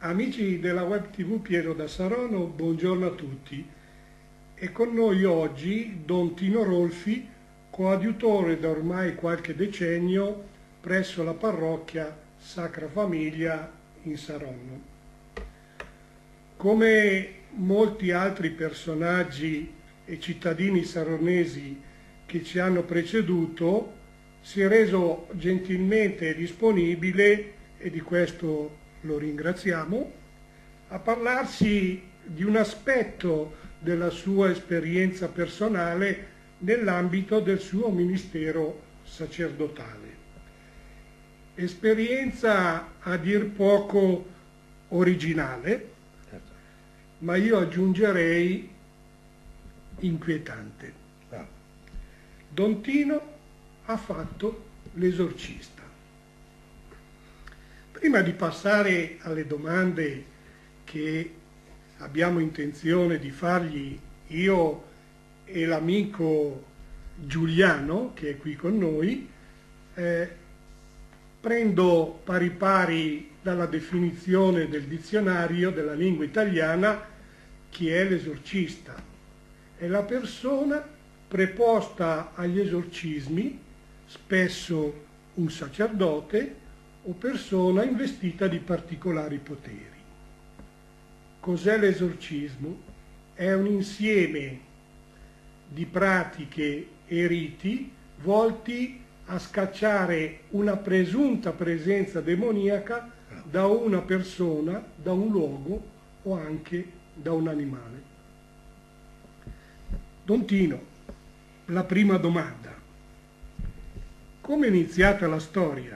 Amici della Web TV Piero da Saronno, buongiorno a tutti. È con noi oggi Don Tino Rolfi, coadiutore da ormai qualche decennio presso la parrocchia Sacra Famiglia in Saronno. Come molti altri personaggi e cittadini saronesi che ci hanno preceduto, si è reso gentilmente disponibile, e di questo lo ringraziamo, a parlarci di un aspetto della sua esperienza personale nell'ambito del suo ministero sacerdotale. Esperienza a dir poco originale, ma io aggiungerei inquietante. Don Tino ha fatto l'esorcista. Prima di passare alle domande che abbiamo intenzione di fargli io e l'amico Giuliano, che è qui con noi, prendo pari pari dalla definizione del dizionario della lingua italiana chi è l'esorcista. È la persona preposta agli esorcismi, spesso un sacerdote, o persona investita di particolari poteri. Cos'è l'esorcismo? È un insieme di pratiche e riti volti a scacciare una presunta presenza demoniaca da una persona, da un luogo o anche da un animale. Don Tino, la prima domanda. Come è iniziata la storia?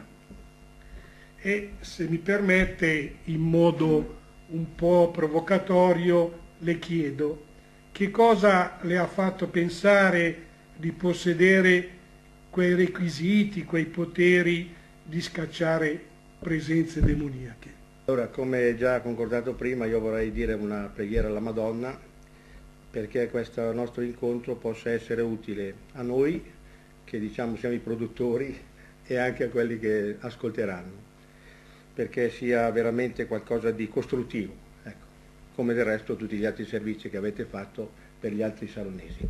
E se mi permette, in modo un po' provocatorio, le chiedo che cosa le ha fatto pensare di possedere quei requisiti, quei poteri di scacciare presenze demoniache. Allora, come già concordato prima, io vorrei dire una preghiera alla Madonna perché questo nostro incontro possa essere utile a noi, che diciamo siamo i produttori, e anche a quelli che ascolteranno, perché sia veramente qualcosa di costruttivo, ecco, come del resto tutti gli altri servizi che avete fatto per gli altri saronesi.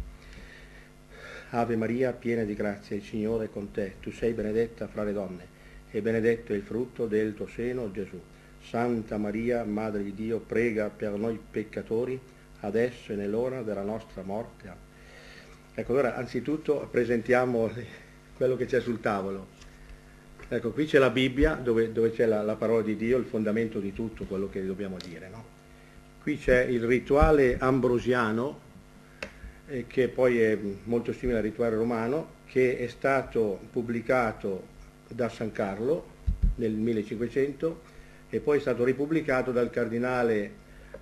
Ave Maria, piena di grazia, il Signore è con te, tu sei benedetta fra le donne, e benedetto è il frutto del tuo seno, Gesù. Santa Maria, Madre di Dio, prega per noi peccatori, adesso e nell'ora della nostra morte. Ecco, allora anzitutto presentiamo quello che c'è sul tavolo. Ecco, qui c'è la Bibbia, dove c'è la parola di Dio, il fondamento di tutto quello che dobbiamo dire, no? Qui c'è il rituale ambrosiano, che poi è molto simile al rituale romano, che è stato pubblicato da San Carlo nel 1500 e poi è stato ripubblicato dal cardinale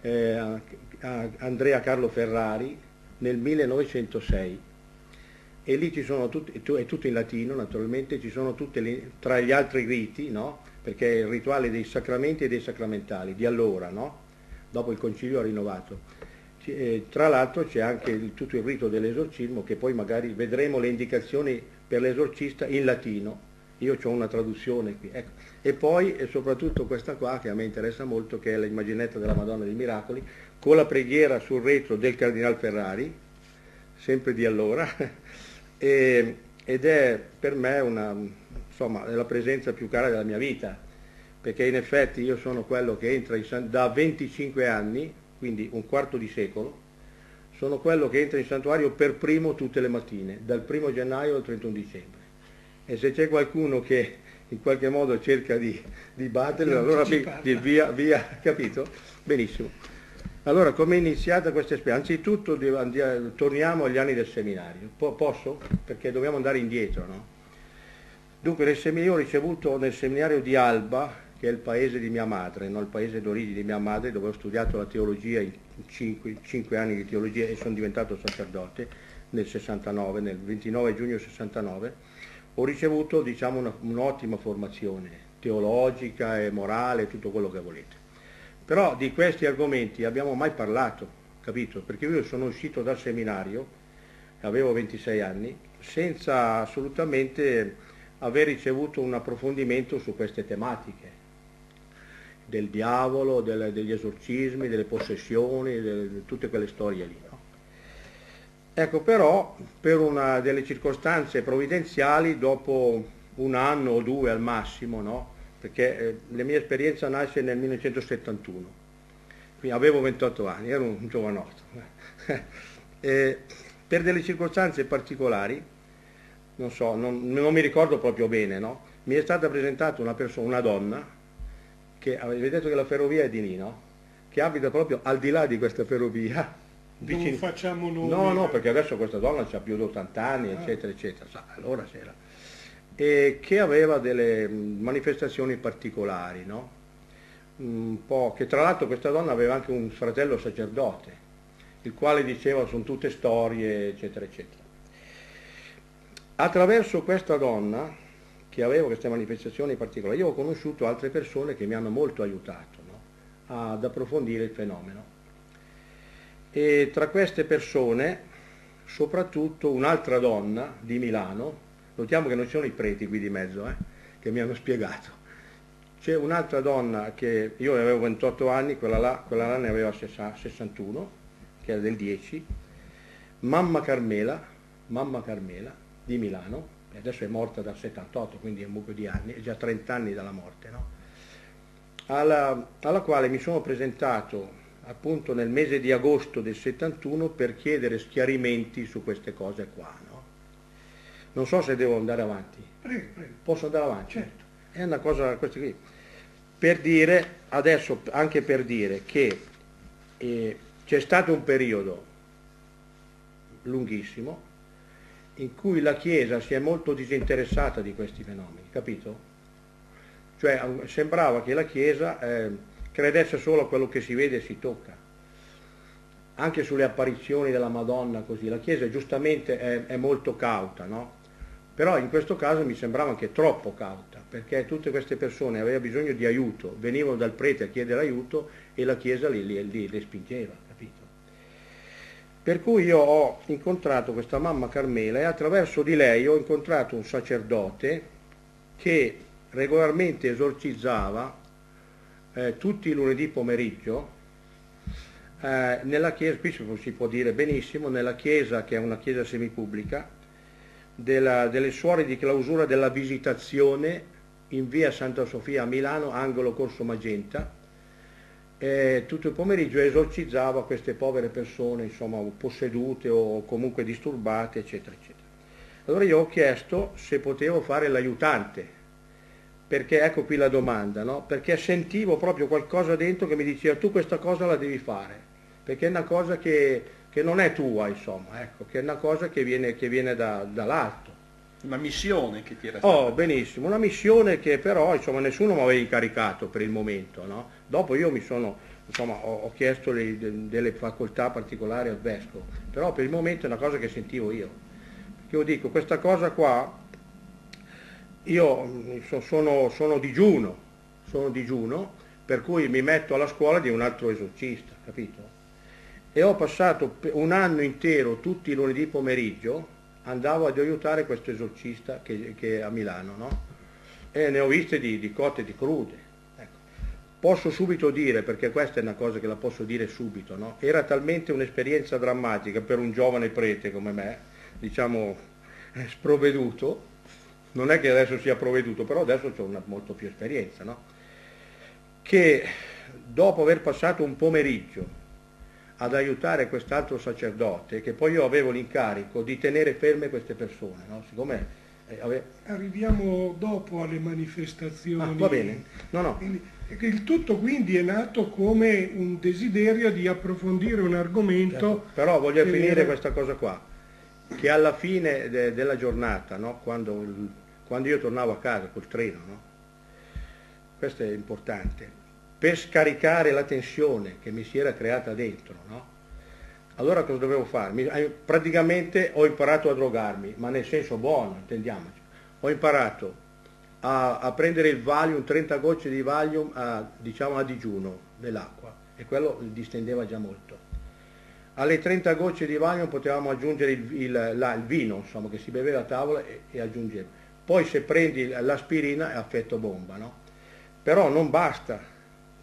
Andrea Carlo Ferrari nel 1906. E lì ci sono tutti, è tutto in latino naturalmente, ci sono tutte tra gli altri riti, no? Perché è il rituale dei sacramenti e dei sacramentali di allora, no? Dopo il concilio ha rinnovato. Tra l'altro c'è anche tutto il rito dell'esorcismo, che poi magari vedremo le indicazioni per l'esorcista in latino. Io ho una traduzione qui, ecco. E poi e soprattutto questa qua che a me interessa molto, che è l'immaginetta della Madonna dei Miracoli, con la preghiera sul retro del Cardinal Ferrari, sempre di allora, ed è per me insomma, è la presenza più cara della mia vita, perché in effetti io sono quello che entra da 25 anni, quindi un quarto di secolo, sono quello che entra in santuario per primo tutte le mattine, dal 1° gennaio al 31 dicembre. E se c'è qualcuno che in qualche modo cerca di batterlo, allora via, capito? Benissimo. Allora, come è iniziata questa esperienza? Anzitutto torniamo agli anni del seminario. Posso? Perché dobbiamo andare indietro, no? Dunque, io ho ricevuto nel seminario di Alba, che è il paese di mia madre, no? Il paese d'origine di mia madre, dove ho studiato la teologia, 5 anni di teologia, e sono diventato sacerdote nel 69, nel 29 giugno 69. Ho ricevuto, diciamo, un'ottima formazione teologica e morale, tutto quello che volete. Però di questi argomenti abbiamo mai parlato, capito? Perché io sono uscito dal seminario, avevo 26 anni, senza assolutamente aver ricevuto un approfondimento su queste tematiche. del diavolo, degli esorcismi, delle possessioni, tutte quelle storie lì, no? Ecco, però per una delle circostanze provvidenziali, dopo un anno o due al massimo, no? Perché la mia esperienza nasce nel 1971, quindi avevo 28 anni, ero un giovanotto. Per delle circostanze particolari, non so, non mi ricordo proprio bene, no? Mi è stata presentata una persona, una donna, che avete detto che la ferrovia è di lì, no? Che abita proprio al di là di questa ferrovia. Non facciamo nomi. No, perché adesso questa donna ha più di 80 anni, eccetera, eccetera. Allora c'era. E che aveva delle manifestazioni particolari, no? Un po', che tra l'altro questa donna aveva anche un fratello sacerdote, il quale diceva sono tutte storie, eccetera, eccetera. Attraverso questa donna, che aveva queste manifestazioni particolari, io ho conosciuto altre persone che mi hanno molto aiutato, no? Ad approfondire il fenomeno. E tra queste persone, soprattutto un'altra donna di Milano, notiamo che non ci sono i preti qui di mezzo, che mi hanno spiegato. C'è un'altra donna che io avevo 28 anni, quella là ne aveva 61, che era del 10, Mamma Carmela di Milano, e adesso è morta dal 78, quindi è un mucchio di anni, è già 30 anni dalla morte, no? Alla quale mi sono presentato appunto nel mese di agosto del 71 per chiedere schiarimenti su queste cose qua, no? Non so se devo andare avanti. Prego, prego. Posso andare avanti? Certo. È una cosa, questa qui. Per dire, adesso anche per dire che c'è stato un periodo lunghissimo in cui la Chiesa si è molto disinteressata di questi fenomeni, capito? Cioè sembrava che la Chiesa credesse solo a quello che si vede e si tocca. Anche sulle apparizioni della Madonna così, la Chiesa giustamente è molto cauta, no? Però in questo caso mi sembrava anche troppo cauta, perché tutte queste persone avevano bisogno di aiuto, venivano dal prete a chiedere aiuto e la Chiesa li spingeva, capito? Per cui io ho incontrato questa Mamma Carmela e attraverso di lei ho incontrato un sacerdote che regolarmente esorcizzava tutti i lunedì pomeriggio nella chiesa, qui si può dire benissimo, nella chiesa che è una chiesa semipubblica, delle suore di clausura della Visitazione in via Santa Sofia a Milano, angolo Corso Magenta, tutto il pomeriggio esorcizzava queste povere persone, insomma, possedute o comunque disturbate, eccetera, eccetera. Allora io ho chiesto se potevo fare l'aiutante, perché ecco qui la domanda, no? Perché sentivo proprio qualcosa dentro che mi diceva tu questa cosa la devi fare, perché è una cosa che non è tua, insomma, ecco, che è una cosa che viene dall'alto. Una missione che ti era stata. Oh, benissimo, una missione che però, insomma, nessuno mi aveva incaricato per il momento, no? Dopo io ho chiesto delle facoltà particolari al vescovo, però per il momento è una cosa che sentivo io. Perché io dico, questa cosa qua, io sono digiuno, per cui mi metto alla scuola di un altro esorcista, capito? E ho passato un anno intero, tutti i lunedì pomeriggio, andavo ad aiutare questo esorcista che è a Milano, no? E ne ho viste di cotte e di crude. Ecco. Posso subito dire, perché questa è una cosa che la posso dire subito, no? Era talmente un'esperienza drammatica per un giovane prete come me, diciamo sprovveduto, non è che adesso sia provveduto, però adesso ho molto più esperienza, no? Che dopo aver passato un pomeriggio ad aiutare quest'altro sacerdote, che poi io avevo l'incarico di tenere ferme queste persone, no? Siccome arriviamo dopo alle manifestazioni. Va bene, no. Il tutto quindi è nato come un desiderio di approfondire un argomento. Certo. Però voglio finire questa cosa qua, che alla fine della giornata, no? Quando io tornavo a casa col treno, no? Questo è importante, per scaricare la tensione che mi si era creata dentro, no? Allora cosa dovevo fare? Praticamente ho imparato a drogarmi, ma nel senso buono, intendiamoci. Ho imparato a prendere il Valium, 30 gocce di Valium diciamo a digiuno dell'acqua, e quello distendeva già molto. Alle 30 gocce di Valium potevamo aggiungere il vino, insomma, che si beveva a tavola e aggiungeva. Poi se prendi l'aspirina è effetto bomba, no? Però non basta,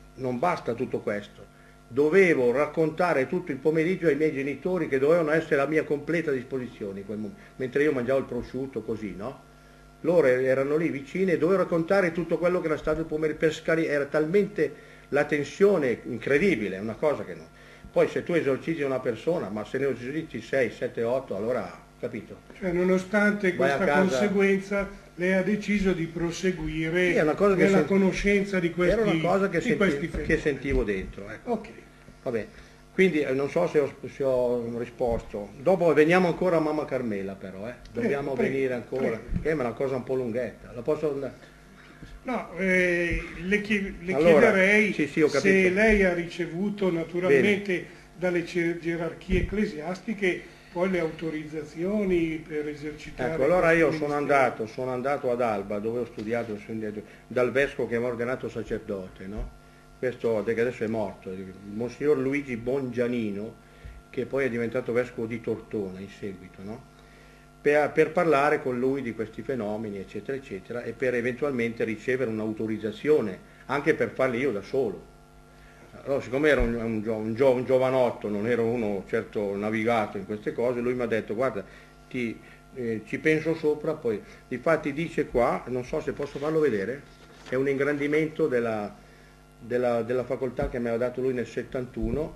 non basta tutto questo. Dovevo raccontare tutto il pomeriggio ai miei genitori che dovevano essere a mia completa disposizione in quel momento, mentre io mangiavo il prosciutto così, no? Loro erano lì vicini e dovevo raccontare tutto quello che era stato il pomeriggio per era talmente la tensione incredibile, una cosa che no. Poi se tu esorcizzi una persona, ma se ne esorcizzi 6, 7, 8, allora, capito? Cioè nonostante questa conseguenza lei ha deciso di proseguire nella conoscenza di questi fenomeni. Era una cosa che sentivo dentro. Ecco. Ok. Vabbè. Quindi non so se ho risposto. Dopo veniamo ancora a Mamma Carmela però, dobbiamo venire ancora, che è una cosa un po' lunghetta. La posso andare? No, le chiederei sì, se lei ha ricevuto naturalmente dalle gerarchie ecclesiastiche poi le autorizzazioni per esercitare. Ecco, allora io sono andato ad Alba, dove ho studiato dal vescovo che mi ha ordinato sacerdote, no? Questo che adesso è morto, il Monsignor Luigi Bongianino, che poi è diventato vescovo di Tortona in seguito, no? Per parlare con lui di questi fenomeni, eccetera, eccetera, e per eventualmente ricevere un'autorizzazione, anche per farli io da solo. Allora, siccome ero un giovanotto, non ero uno certo navigato in queste cose, lui mi ha detto, guarda, ci penso sopra, poi difatti dice qua, non so se posso farlo vedere, è un ingrandimento della facoltà che mi aveva dato lui nel 71.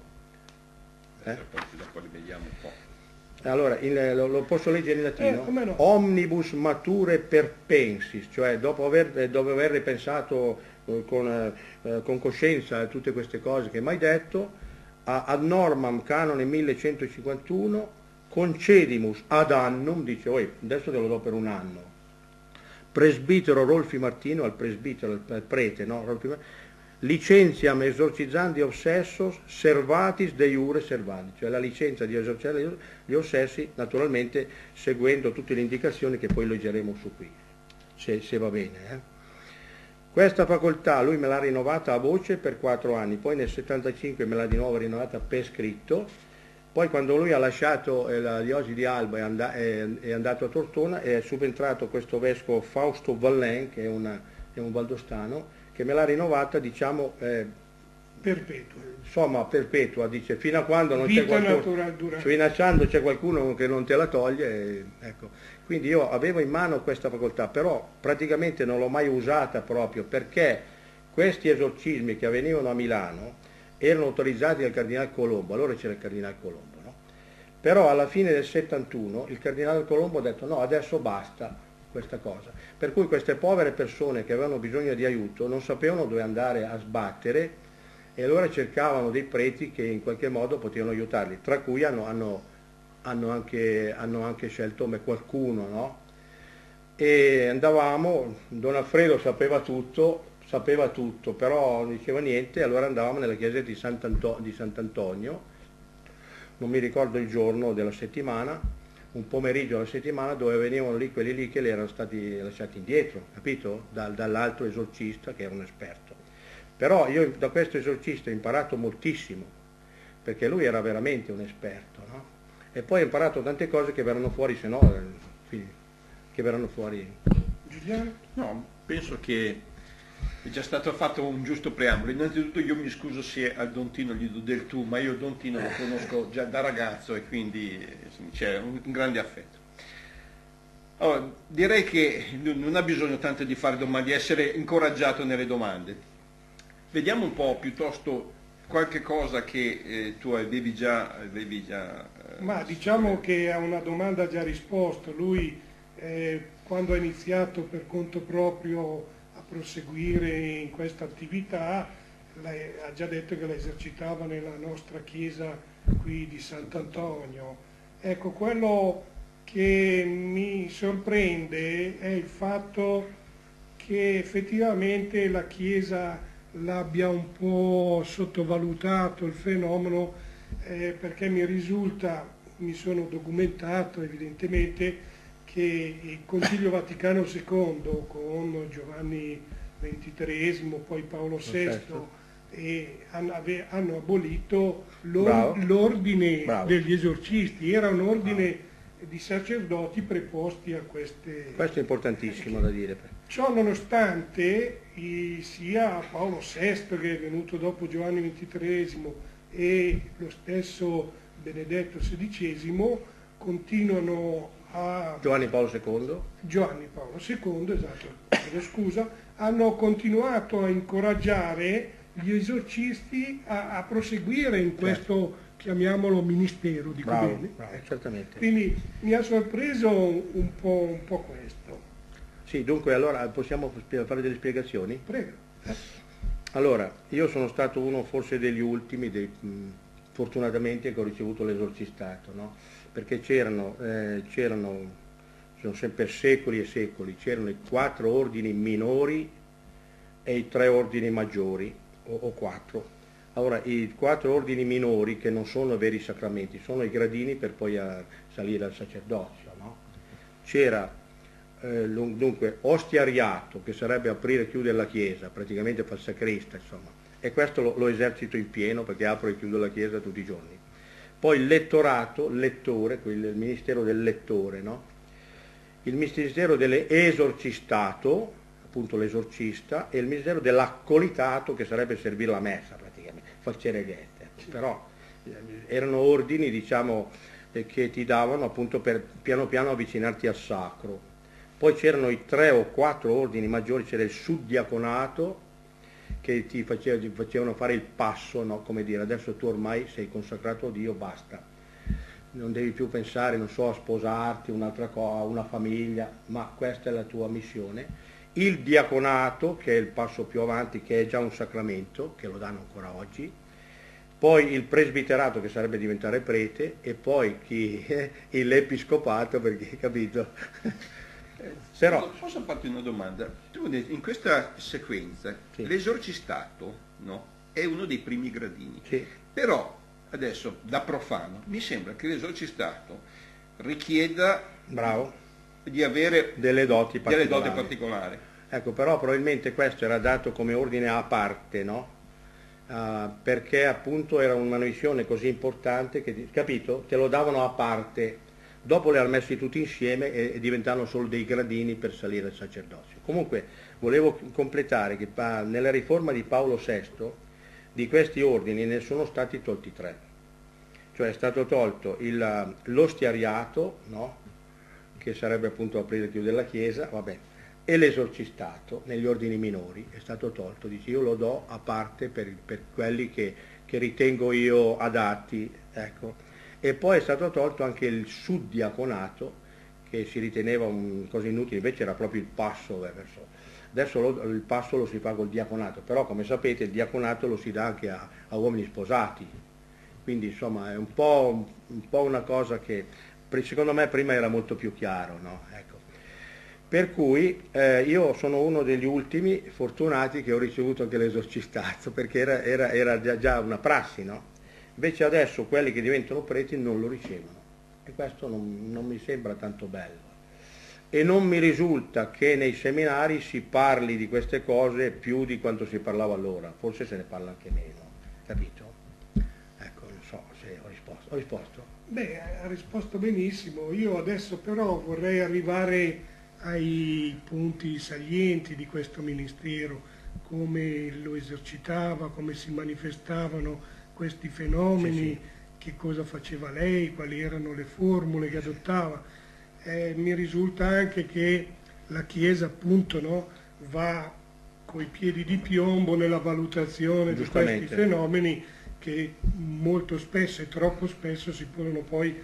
Dopo li vediamo un po'. Allora, lo posso leggere in latino? No. Omnibus mature perpensis, cioè dopo aver ripensato con coscienza a tutte queste cose che mi hai detto, ad normam canone 1151, concedimus ad annum, dice, adesso te lo do per un anno, presbitero Rolfi Martino, al presbitero, al prete, no? Rolfi Martino, licenziam esorcizzandi obsessos servatis de iure servandi, cioè la licenza di esorcizzare gli ossessi, naturalmente seguendo tutte le indicazioni che poi leggeremo su qui, se va bene. Questa facoltà lui me l'ha rinnovata a voce per 4 anni, poi nel 75 me l'ha di nuovo rinnovata per scritto, poi quando lui ha lasciato la diocesi di Alba è andato a Tortona, è subentrato questo vescovo Fausto Vallen, che è un valdostano, che me l'ha rinnovata, diciamo, perpetua. Insomma, perpetua, dice, fino a quando non c'è qualcuno, fino a quando c'è qualcuno che non te la toglie, ecco. Quindi io avevo in mano questa facoltà, però praticamente non l'ho mai usata proprio perché questi esorcismi che avvenivano a Milano erano autorizzati dal Cardinale Colombo, allora c'era il Cardinale Colombo, no? Però alla fine del 71 il Cardinale Colombo ha detto no, adesso basta questa cosa, per cui queste povere persone che avevano bisogno di aiuto non sapevano dove andare a sbattere e allora cercavano dei preti che in qualche modo potevano aiutarli, tra cui hanno anche scelto me qualcuno, no? E andavamo, Don Alfredo sapeva tutto, però non diceva niente, allora andavamo nella chiesa di Sant'Antonio, non mi ricordo il giorno della settimana, un pomeriggio alla settimana, dove venivano lì quelli lì che le erano stati lasciati indietro, capito? Dall'altro esorcista che era un esperto. Però io da questo esorcista ho imparato moltissimo, perché lui era veramente un esperto, no? E poi ho imparato tante cose che verranno fuori, se no, che verranno fuori. Giuliano? No, penso che è già stato fatto un giusto preambolo. Innanzitutto io mi scuso se al Don Tino gli do del tu, ma io Don Tino lo conosco già da ragazzo e quindi c'è un grande affetto. Allora, direi che non ha bisogno tanto di fare domande, di essere incoraggiato nelle domande. Vediamo un po' piuttosto qualche cosa che tu avevi già ma diciamo che a una domanda ha già risposto. Lui quando ha iniziato per conto proprio a proseguire in questa attività ha già detto che la esercitava nella nostra chiesa qui di Sant'Antonio. Ecco, quello che mi sorprende è il fatto che effettivamente la chiesa l'abbia un po' sottovalutato il fenomeno, perché mi risulta, mi sono documentato evidentemente, che il Concilio Vaticano II con Giovanni XXIII, poi Paolo VI, hanno abolito l'ordine degli esorcisti, era un ordine di sacerdoti preposti a queste... Questo è importantissimo da dire. Ciò nonostante sia Paolo VI, che è venuto dopo Giovanni XXIII, e lo stesso Benedetto XVI continuano a... Giovanni Paolo II? Giovanni Paolo II, esatto, chiedo scusa, hanno continuato a incoraggiare gli esorcisti a proseguire in questo, chiamiamolo, ministero, dico Bravo, bene. bravo, Ecco. certamente. Quindi mi ha sorpreso un po' questo. Sì, dunque allora possiamo fare delle spiegazioni? Prego. Allora, io sono stato uno forse degli ultimi, fortunatamente, che ho ricevuto l'esorcistato, no? Perché c'erano sempre secoli e secoli, c'erano i 4 ordini minori e i 3 ordini maggiori, o 4. Allora, i 4 ordini minori, che non sono veri sacramenti, sono i gradini per poi salire al sacerdozio, no? C'era dunque ostiariato, che sarebbe aprire e chiudere la chiesa, praticamente fa il sacrista, insomma, e questo lo esercito in pieno perché apro e chiudo la chiesa tutti i giorni. Poi il lettorato, lettore, il ministero del lettore, no? Il ministero dell'esorcistato, appunto l'esorcista, e il ministero dell'accolitato, che sarebbe servire la messa praticamente, facere ghette. Però erano ordini, diciamo, che ti davano appunto per piano piano avvicinarti al sacro. Poi c'erano i 3 o 4 ordini maggiori, c'era il suddiaconato, che ti facevano fare il passo, no? Come dire, adesso tu ormai sei consacrato a Dio, basta. Non devi più pensare, non so, a sposarti, un'altra cosa, una famiglia, ma questa è la tua missione. Il diaconato, che è il passo più avanti, che è già un sacramento, che lo danno ancora oggi. Poi il presbiterato, che sarebbe diventare prete, e poi l'episcopato, perché, capito? Però, posso farti una domanda? Tu in questa sequenza, sì, l'esorcistato, no, è uno dei primi gradini, sì, però adesso da profano mi sembra che l'esorcistato richieda bravo, di avere delle doti particolari. Ecco, però probabilmente questo era dato come ordine a parte, no? Perché appunto era una missione così importante che, capito? Te lo davano a parte. Dopo li hanno messi tutti insieme e diventavano solo dei gradini per salire al sacerdozio. Comunque volevo completare che nella riforma di Paolo VI di questi ordini ne sono stati tolti 3. Cioè è stato tolto l'ostiariato, no? Che sarebbe appunto aprire e chiudere la chiesa, vabbè, e l'esorcistato negli ordini minori è stato tolto, dice io lo do a parte per quelli che ritengo io adatti, ecco. E poi è stato tolto anche il suddiaconato, che si riteneva una cosa inutile, invece era proprio il passo verso. Adesso il passo lo si fa col diaconato, però come sapete il diaconato lo si dà anche a uomini sposati, quindi insomma è un po' una cosa che secondo me prima era molto più chiaro, no? Ecco. Per cui io sono uno degli ultimi fortunati che ho ricevuto anche l'esorcistato, perché era già una prassi, no? Invece adesso quelli che diventano preti non lo ricevono e questo non mi sembra tanto bello. E non mi risulta che nei seminari si parli di queste cose più di quanto si parlava allora, forse se ne parla anche meno, capito? Ecco, non so se ho risposto. Ho risposto? Beh, ha risposto benissimo. Io adesso però vorrei arrivare ai punti salienti di questo ministero, come lo esercitava, come si manifestavano questi fenomeni, sì, sì, che cosa faceva lei, quali erano le formule che adottava. Mi risulta anche che la Chiesa appunto, no, va coi piedi di piombo nella valutazione di questi fenomeni che molto spesso e troppo spesso si pongono poi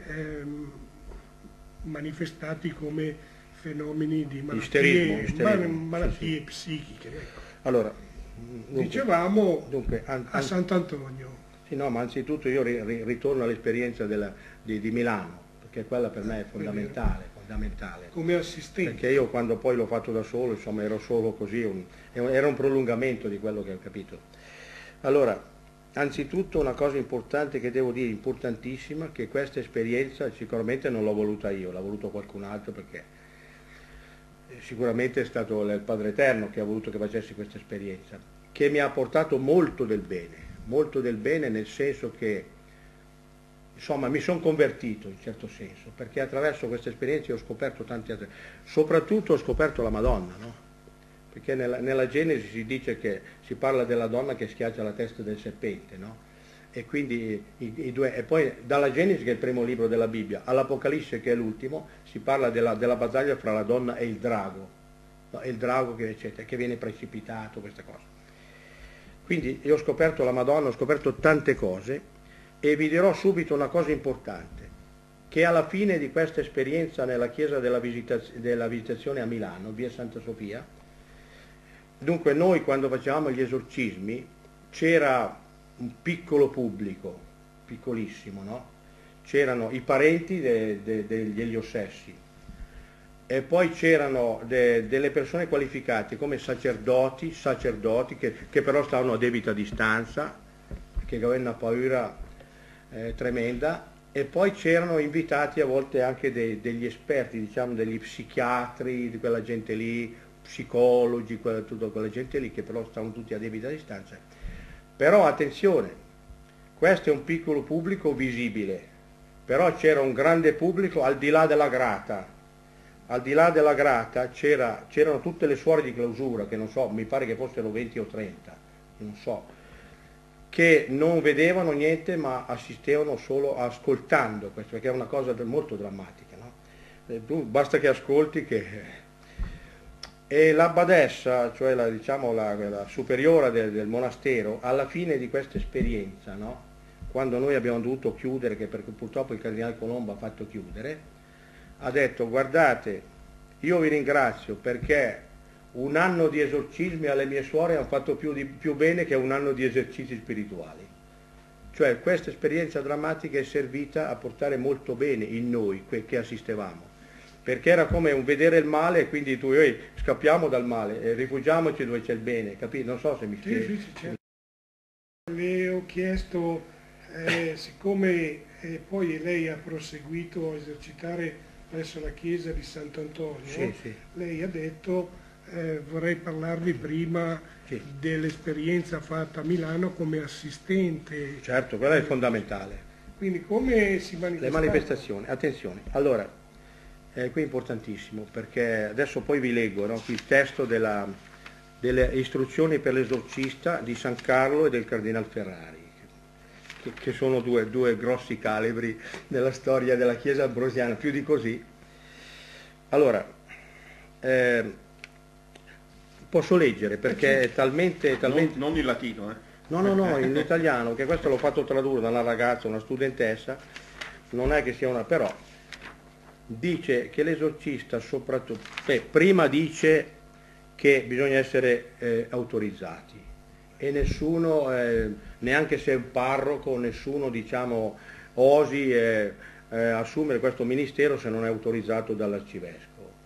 manifestati come fenomeni di malattie psichiche. Ecco. Allora, dicevamo a Sant'Antonio. Sì, no, ma anzitutto io ritorno all'esperienza di Milano, perché quella per me è fondamentale. Come assistente. Perché io quando poi l'ho fatto da solo, insomma, ero solo così, era un prolungamento di quello che ho capito. Allora, anzitutto una cosa importante che devo dire, importantissima, che questa esperienza sicuramente non l'ho voluta io, l'ha voluto qualcun altro, perché sicuramente è stato il Padre Eterno che ha voluto che facessi questa esperienza, che mi ha portato molto del bene nel senso che insomma mi sono convertito in certo senso, perché attraverso queste esperienze ho scoperto tante altre, soprattutto ho scoperto la Madonna, no? Perché nella Genesi si dice che si parla della donna che schiaccia la testa del serpente, no? E quindi i due, e poi dalla Genesi, che è il primo libro della Bibbia, all'Apocalisse, che è l'ultimo, si parla della battaglia fra la donna e il drago, no? E il drago che viene precipitato, queste cose. Quindi io ho scoperto la Madonna, ho scoperto tante cose, e vi dirò subito una cosa importante, che alla fine di questa esperienza nella chiesa della Visitazione a Milano, via Santa Sofia, dunque noi quando facevamo gli esorcismi c'era un piccolo pubblico, piccolissimo, no? C'erano i parenti degli ossessi, e poi c'erano delle persone qualificate come sacerdoti che però stavano a debita distanza, che avevano una paura tremenda, e poi c'erano invitati a volte anche degli esperti, diciamo degli psichiatri, di quella gente lì, psicologi, tutta quella gente lì, che però stavano tutti a debita distanza. Però attenzione, questo è un piccolo pubblico visibile, però c'era un grande pubblico al di là della grata. Al di là della grata c'erano tutte le suore di clausura, che non so, mi pare che fossero 20 o 30, non so, che non vedevano niente ma assistevano solo ascoltando questo, perché è una cosa molto drammatica, no? Tu basta che ascolti che... E l'abbadessa, cioè la superiora del monastero, alla fine di questa esperienza, no? Quando noi abbiamo dovuto chiudere, perché purtroppo il cardinale Colombo ha fatto chiudere, ha detto: guardate, io vi ringrazio perché un anno di esorcismi alle mie suore hanno fatto più bene che un anno di esercizi spirituali. Cioè questa esperienza drammatica è servita a portare molto bene in noi che assistevamo, perché era come un vedere il male e quindi tu e io scappiamo dal male e rifugiamoci dove c'è il bene, capito? Non so se mi spiego. Sì, certo. Le ho chiesto, siccome poi lei ha proseguito a esercitare presso la chiesa di Sant'Antonio, sì. Lei ha detto vorrei parlarvi prima dell'esperienza fatta a Milano come assistente. Certo, quella è fondamentale. Quindi come si manifestava? Le manifestazioni, attenzione. Allora, qui è importantissimo, perché adesso poi vi leggo, no, qui il testo delle istruzioni per l'esorcista di San Carlo e del Cardinal Ferrari, che sono due grossi calibri nella storia della Chiesa ambrosiana, più di così. Allora, posso leggere perché è talmente... Non in latino, No, in italiano, che questo l'ho fatto tradurre da una ragazza, una studentessa, non è che sia una... però dice che l'esorcista soprattutto... prima dice che bisogna essere autorizzati, e nessuno, neanche se è un parroco, nessuno diciamo osi assumere questo ministero se non è autorizzato dall'arcivescovo.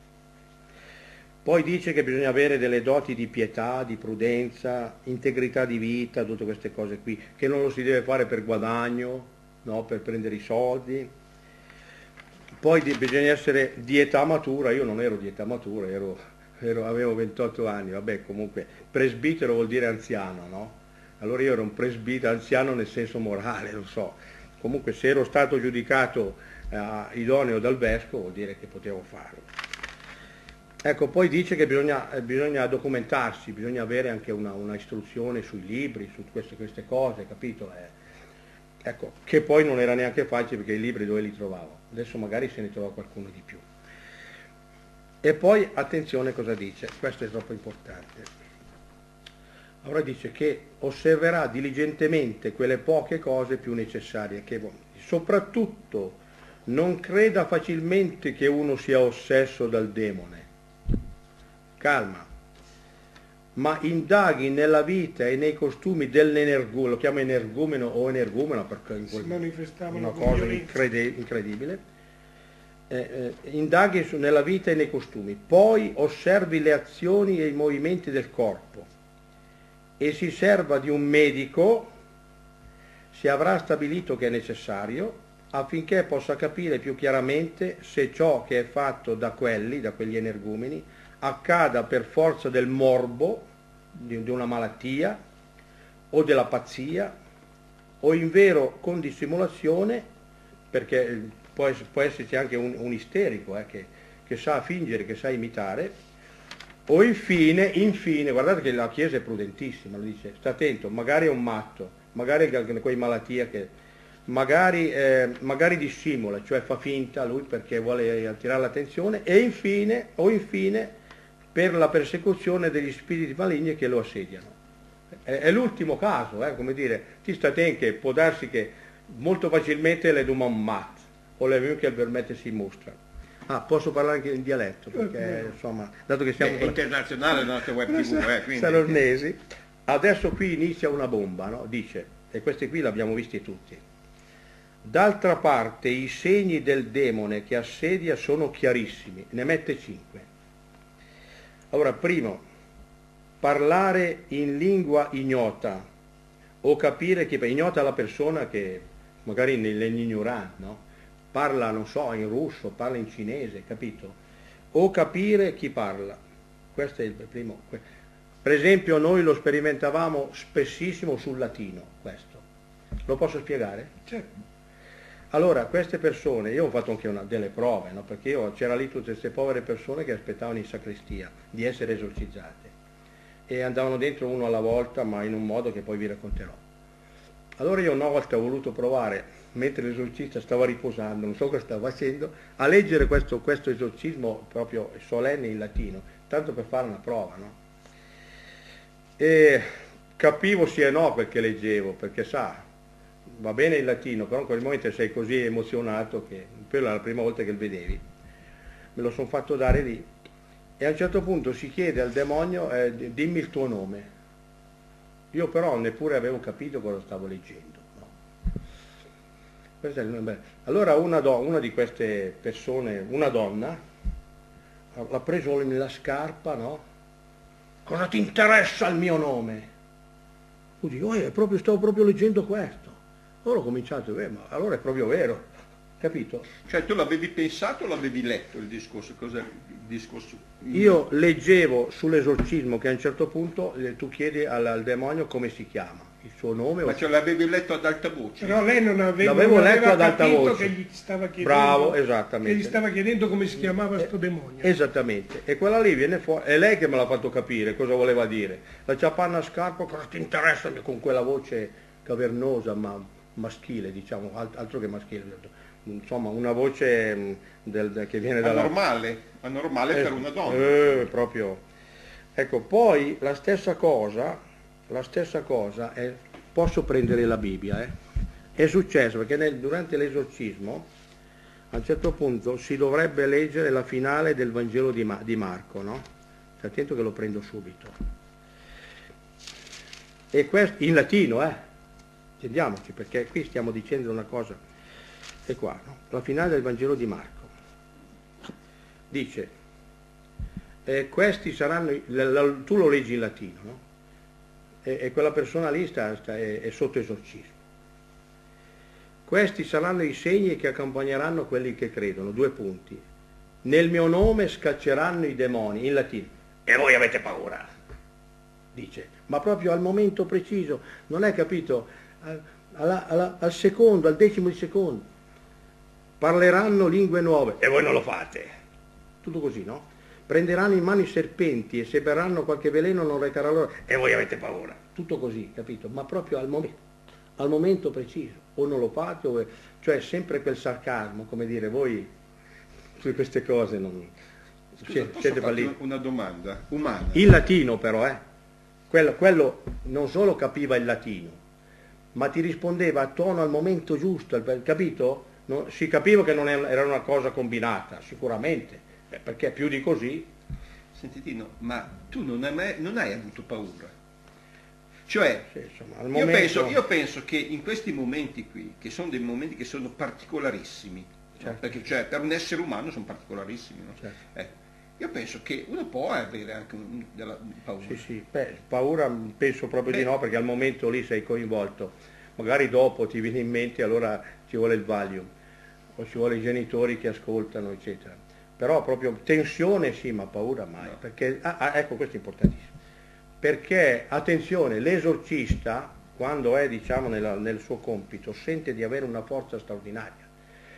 Poi dice che bisogna avere delle doti di pietà, di prudenza, integrità di vita, tutte queste cose qui, che non lo si deve fare per guadagno, no? Per prendere i soldi. Poi bisogna essere di età matura. Io non ero di età matura, avevo 28 anni, vabbè, comunque presbitero vuol dire anziano, no? Allora io ero un presbitero, anziano nel senso morale, non so. Comunque se ero stato giudicato idoneo dal vescovo vuol dire che potevo farlo. Ecco, poi dice che bisogna documentarsi, bisogna avere anche una istruzione sui libri, su queste cose, capito? Ecco, che poi non era neanche facile perché i libri dove li trovavo? Adesso magari se ne trova qualcuno di più. E poi, attenzione cosa dice, questo è troppo importante. Allora dice che osserverà diligentemente quelle poche cose più necessarie, che soprattutto non creda facilmente che uno sia ossesso dal demone. Calma, ma indaghi nella vita e nei costumi dell'energumeno, lo chiamo energumeno o energumeno perché si manifestava una cosa incredibile, indaghi nella vita e nei costumi, poi osservi le azioni e i movimenti del corpo e si serva di un medico, si avrà stabilito che è necessario, affinché possa capire più chiaramente se ciò che è fatto da quegli energumeni, accada per forza del morbo, di una malattia, o della pazzia, o invero con dissimulazione, perché può esserci anche un isterico che sa fingere, che sa imitare. O infine, guardate che la Chiesa è prudentissima, lo dice, sta attento, magari è un matto, magari è quei malattia che magari dissimula, cioè fa finta lui perché vuole attirare l'attenzione, e infine per la persecuzione degli spiriti maligni che lo assediano. È l'ultimo caso, come dire, ti sta attento che può darsi che molto facilmente le duma un mat, o le viene che il vermette si mostra. Posso parlare anche in dialetto, perché insomma, dato che siamo internazionale la nostra web TV, quindi salornesi, adesso qui inizia una bomba, no? Dice, e questi qui l'abbiamo visti tutti. D'altra parte i segni del demone che assedia sono chiarissimi, ne mette 5. Allora, primo, parlare in lingua ignota, o capire che ignota la persona che magari nell'ignorante, no? Parla, non so, in russo, parla in cinese, capito? O capire chi parla. Questo è il primo. Per esempio noi lo sperimentavamo spessissimo sul latino, questo. Lo posso spiegare? Certo. Allora, queste persone, io ho fatto anche delle prove, no? Perché c'era lì tutte queste povere persone che aspettavano in sacrestia di essere esorcizzate. E andavano dentro uno alla volta, ma in un modo che poi vi racconterò. Allora io una volta ho voluto provare, mentre l'esorcista stava riposando, non so cosa stava facendo, a leggere questo esorcismo proprio solenne in latino, tanto per fare una prova, no? E capivo sì e no quel che leggevo, perché sa, va bene il latino, però in quel momento sei così emozionato che quella era la prima volta che lo vedevi. Me lo sono fatto dare lì, e a un certo punto si chiede al demonio, dimmi il tuo nome. Io però neppure avevo capito cosa stavo leggendo. Allora una di queste persone, una donna, l'ha preso nella scarpa, no? Cosa ti interessa il mio nome? Io stavo proprio leggendo questo. Allora ho cominciato, ma allora è proprio vero, capito? Cioè tu l'avevi pensato o l'avevi letto il discorso? Cos'è il discorso? Io leggevo sull'esorcismo che a un certo punto tu chiedi al demonio come si chiama. Il suo nome. Ma ce l'avevi letto ad alta voce? Però lei non aveva, l'avevo non letto aveva ad alta capito voce. Che gli stava chiedendo, bravo, esattamente. Che gli stava chiedendo come si chiamava sto demonio. Esattamente. E quella lì viene fuori, è lei che me l'ha fatto capire cosa voleva dire. La ciapanna scarpa, cosa ti interessa? Con quella voce cavernosa ma maschile, diciamo, altro che maschile. Insomma, una voce che viene dalla... Anormale per una donna. Proprio. Ecco, poi la stessa cosa è, posso prendere la Bibbia, è successo perché durante l'esorcismo a un certo punto si dovrebbe leggere la finale del Vangelo di Marco, no? Stai attento che lo prendo subito. E questo in latino, intendiamoci, perché qui stiamo dicendo una cosa, è qua, no? La finale del Vangelo di Marco. Dice, questi saranno, tu lo leggi in latino, no? E quella persona lì è sotto esorcismo. Questi saranno i segni che accompagneranno quelli che credono, 2 punti. Nel mio nome scacceranno i demoni, in latino, e voi avete paura, dice, ma proprio al momento preciso, non è capito, al secondo, al decimo di secondo, parleranno lingue nuove, e voi non lo fate, tutto così, no? Prenderanno in mano i serpenti e se berranno qualche veleno non recherà loro, e voi avete paura, tutto così, capito? Ma proprio al momento preciso, o non lo fate, cioè sempre quel sarcasmo, come dire, voi su queste cose non... Scusa, posso farti una domanda umana? In latino però, quello non solo capiva il latino, ma ti rispondeva a tono al momento giusto, capito? Si capiva che non era una cosa combinata, sicuramente. Perché più di così... Senti Tino, ma tu non hai avuto paura? Cioè, sì, insomma, al momento... io penso che in questi momenti qui, che sono dei momenti che sono particolarissimi, certo, no? Perché cioè, per un essere umano sono particolarissimi, no? Certo. Io penso che uno può avere anche della paura. Sì, paura penso proprio di no, perché al momento lì sei coinvolto. Magari dopo ti viene in mente, allora ci vuole il Valium, o ci vuole i genitori che ascoltano, eccetera. Però proprio tensione sì, ma paura mai, no. Perché, ecco questo è importantissimo, perché attenzione, l'esorcista quando è diciamo nel suo compito sente di avere una forza straordinaria,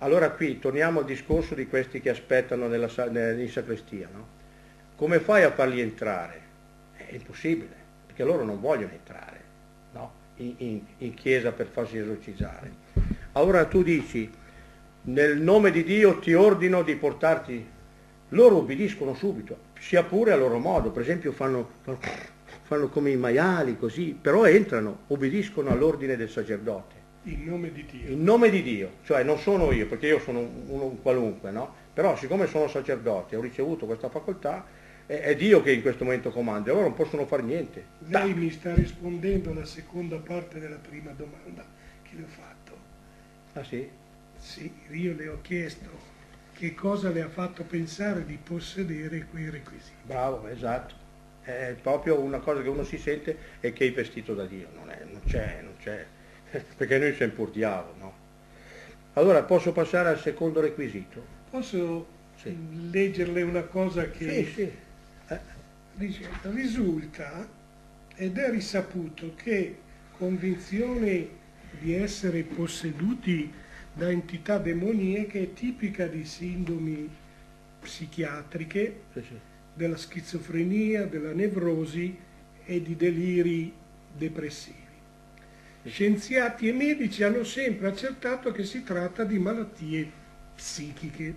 Allora qui torniamo al discorso di questi che aspettano in sacrestia, no? Come fai a farli entrare? È impossibile, perché loro non vogliono entrare, no? in chiesa per farsi esorcizzare. Allora tu dici, nel nome di Dio ti ordino di portarti, loro obbediscono subito, sia pure a loro modo, per esempio fanno come i maiali, così, però entrano, obbediscono all'ordine del sacerdote. In nome di Dio. In nome di Dio, cioè non sono io, perché io sono uno qualunque, no? Però siccome sono sacerdote, ho ricevuto questa facoltà, è Dio che in questo momento comanda, e loro non possono fare niente. Lei mi sta rispondendo alla seconda parte della prima domanda che le ho fatto. Ah sì? Sì, io le ho chiesto che cosa le ha fatto pensare di possedere quei requisiti. Bravo, esatto. È proprio una cosa che uno si sente è che è vestito da Dio, non c'è, perché noi siamo pur diavolo, no? Allora posso passare al secondo requisito? Posso Sì. leggerle una cosa che Sì. dice, risulta ed è risaputo che convinzione di essere posseduti da entità demoniache è tipica di sindromi psichiatriche, Sì. della schizofrenia, della nevrosi e di deliri depressivi. Scienziati e medici hanno sempre accertato che si tratta di malattie psichiche.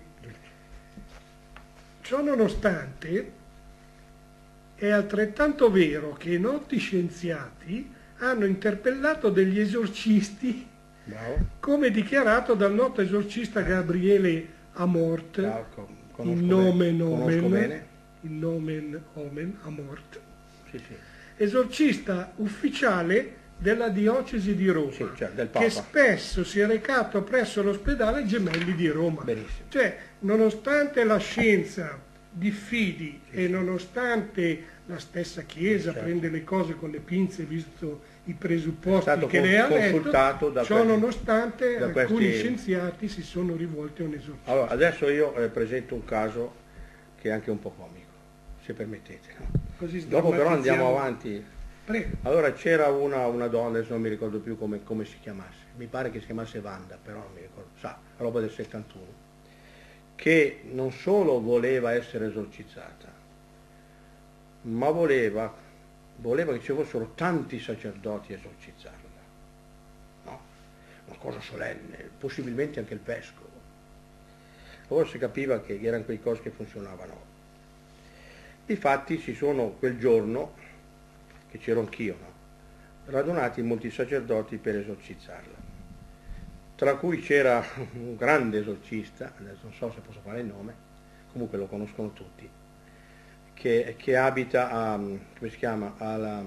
Ciò nonostante, è altrettanto vero che noti scienziati hanno interpellato degli esorcisti, Bravo. come dichiarato dal noto esorcista Gabriele Amort, Bravo. in nomen Conosco bene. in nomen omen Amort, Sì. esorcista ufficiale della diocesi di Roma, Sì, cioè del Papa. che spesso si è recato presso l'ospedale Gemelli di Roma. Benissimo. Cioè, nonostante la scienza diffidi e nonostante la stessa Chiesa Certo. prende le cose con le pinze visto i È presupposti stato che lei ha consultato letto, da ciò questi- nonostante da alcuni questi- scienziati si sono rivolti a un esorcista. Allora, adesso io presento un caso che è anche un po' comico, se permettete. No? Così Dopo però andiamo sdrammatizziamo. avanti. Prego. Allora c'era una donna, adesso non mi ricordo più come si chiamasse, mi pare che si chiamasse Wanda, però non mi ricordo, roba del 71, che non solo voleva essere esorcizzata, ma voleva che ci fossero tanti sacerdoti a esorcizzarla, no? Una cosa solenne, possibilmente anche il vescovo. Allora si capiva che erano quei cose che funzionavano. Difatti si sono quel giorno, che c'ero anch'io, no? Radunati molti sacerdoti per esorcizzarla, tra cui c'era un grande esorcista, adesso non so se posso fare il nome, comunque lo conoscono tutti, che abita a, come si chiama, alla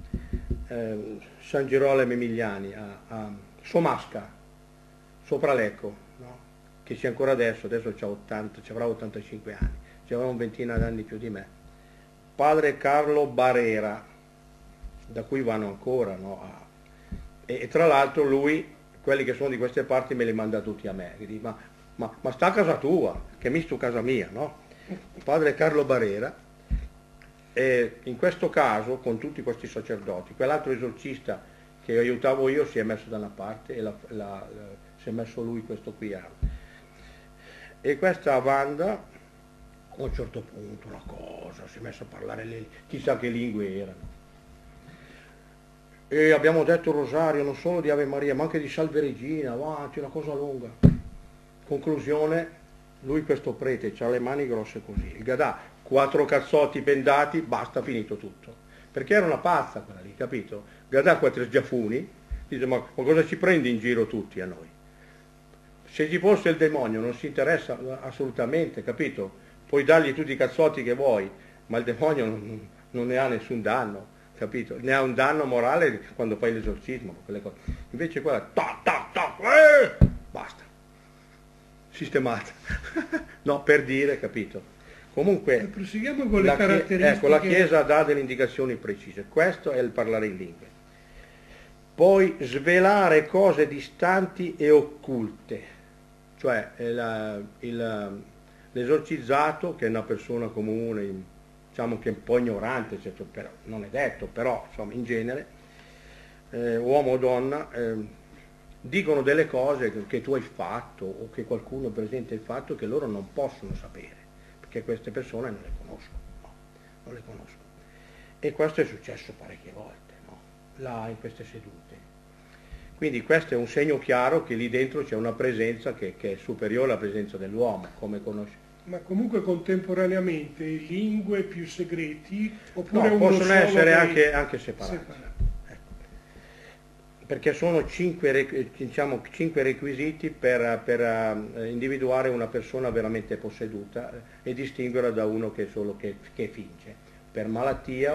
San Girolamo Emiliani, a Somasca, sopra Lecco, no? Che c'è ancora adesso ci avrà 85 anni, ci avrà un ventina d'anni più di me. Padre Carlo Barera, da cui vanno ancora, no? E tra l'altro lui, quelli che sono di queste parti me li manda tutti a me, che dice, ma sta a casa tua, che mi sto a casa mia, no? Padre Carlo Barera, e in questo caso con tutti questi sacerdoti, quell'altro esorcista che aiutavo io si è messo da una parte e si è messo lui questo qui. E questa Wanda, a un certo punto una cosa, si è messa a parlare chissà che lingue erano. E abbiamo detto il rosario non solo di Ave Maria ma anche di Salve Regina, avanti, una cosa lunga. Conclusione, lui questo prete ha le mani grosse così, il Gadà, 4 cazzotti bendati, basta, finito tutto. Perché era una pazza quella lì, capito? Gadà 4 sgiafuni, dice ma cosa ci prendi in giro tutti a noi? Se ci fosse il demonio non si interessa assolutamente, capito? Puoi dargli tutti i cazzotti che vuoi, ma il demonio non ne ha nessun danno. Capito? Ne ha un danno morale quando fai l'esorcismo, quelle cose. Invece quella basta, sistemata. No, per dire, capito? Comunque proseguiamo con le caratteristiche. Ecco, la Chiesa dà delle indicazioni precise. Questo è il parlare in lingue. Poi svelare cose distanti e occulte, cioè l'esorcizzato, che è una persona comune, diciamo che è un po' ignorante, certo, però, non è detto, però insomma in genere, uomo o donna, dicono delle cose che tu hai fatto o che qualcuno presente hai fatto che loro non possono sapere, perché queste persone non le conosco, no, non le conosco. E questo è successo parecchie volte, no? Là in queste sedute. Quindi questo è un segno chiaro che lì dentro c'è una presenza che è superiore alla presenza dell'uomo, come conosci. Ma comunque contemporaneamente lingue più segreti oppure No, uno possono solo essere dei- anche separati. separato. Ecco. Perché sono diciamo, 5 requisiti per individuare una persona veramente posseduta e distinguerla da uno che solo che finge, per malattia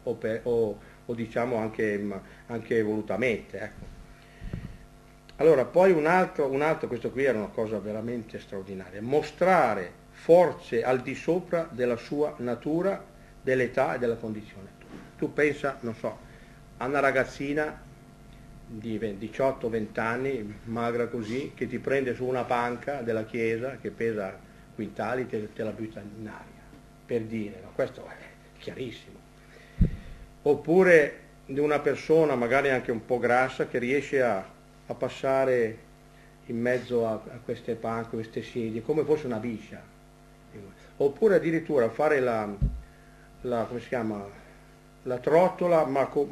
o diciamo anche volutamente. Ecco. Allora, poi un altro, questo qui era una cosa veramente straordinaria, mostrare forze al di sopra della sua natura, dell'età e della condizione. Tu pensa, non so, a una ragazzina di 18-20 anni, magra così, che ti prende su una panca della chiesa che pesa quintali, te la butta in aria, per dire, no? Questo è chiarissimo. Oppure di una persona magari anche un po' grassa che riesce a passare in mezzo a queste panche, queste sedie, come fosse una biscia. Oppure addirittura fare come si chiama? La trottola,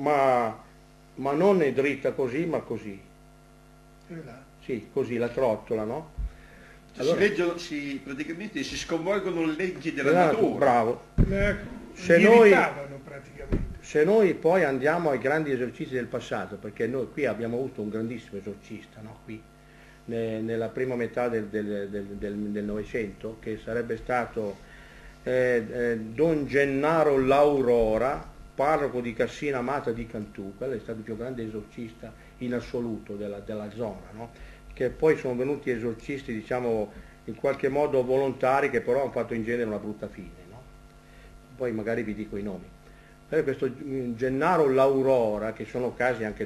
ma non è dritta così, ma così. Sì, così, la trottola, no? Allora, praticamente si sconvolgono le leggi della natura. Bravo. Se iritavano praticamente. Se noi poi andiamo ai grandi esorcisti del passato, perché noi qui abbiamo avuto un grandissimo esorcista, no? Qui, nella prima metà del Novecento, che sarebbe stato Don Gennaro L'Aurora, parroco di Cassina Amata di Cantù. Quello è stato il più grande esorcista in assoluto della zona, no? Che poi sono venuti esorcisti, diciamo, in qualche modo volontari, che però hanno fatto in genere una brutta fine, no? Poi magari vi dico i nomi. Questo Gennaro L'Aurora, che sono casi anche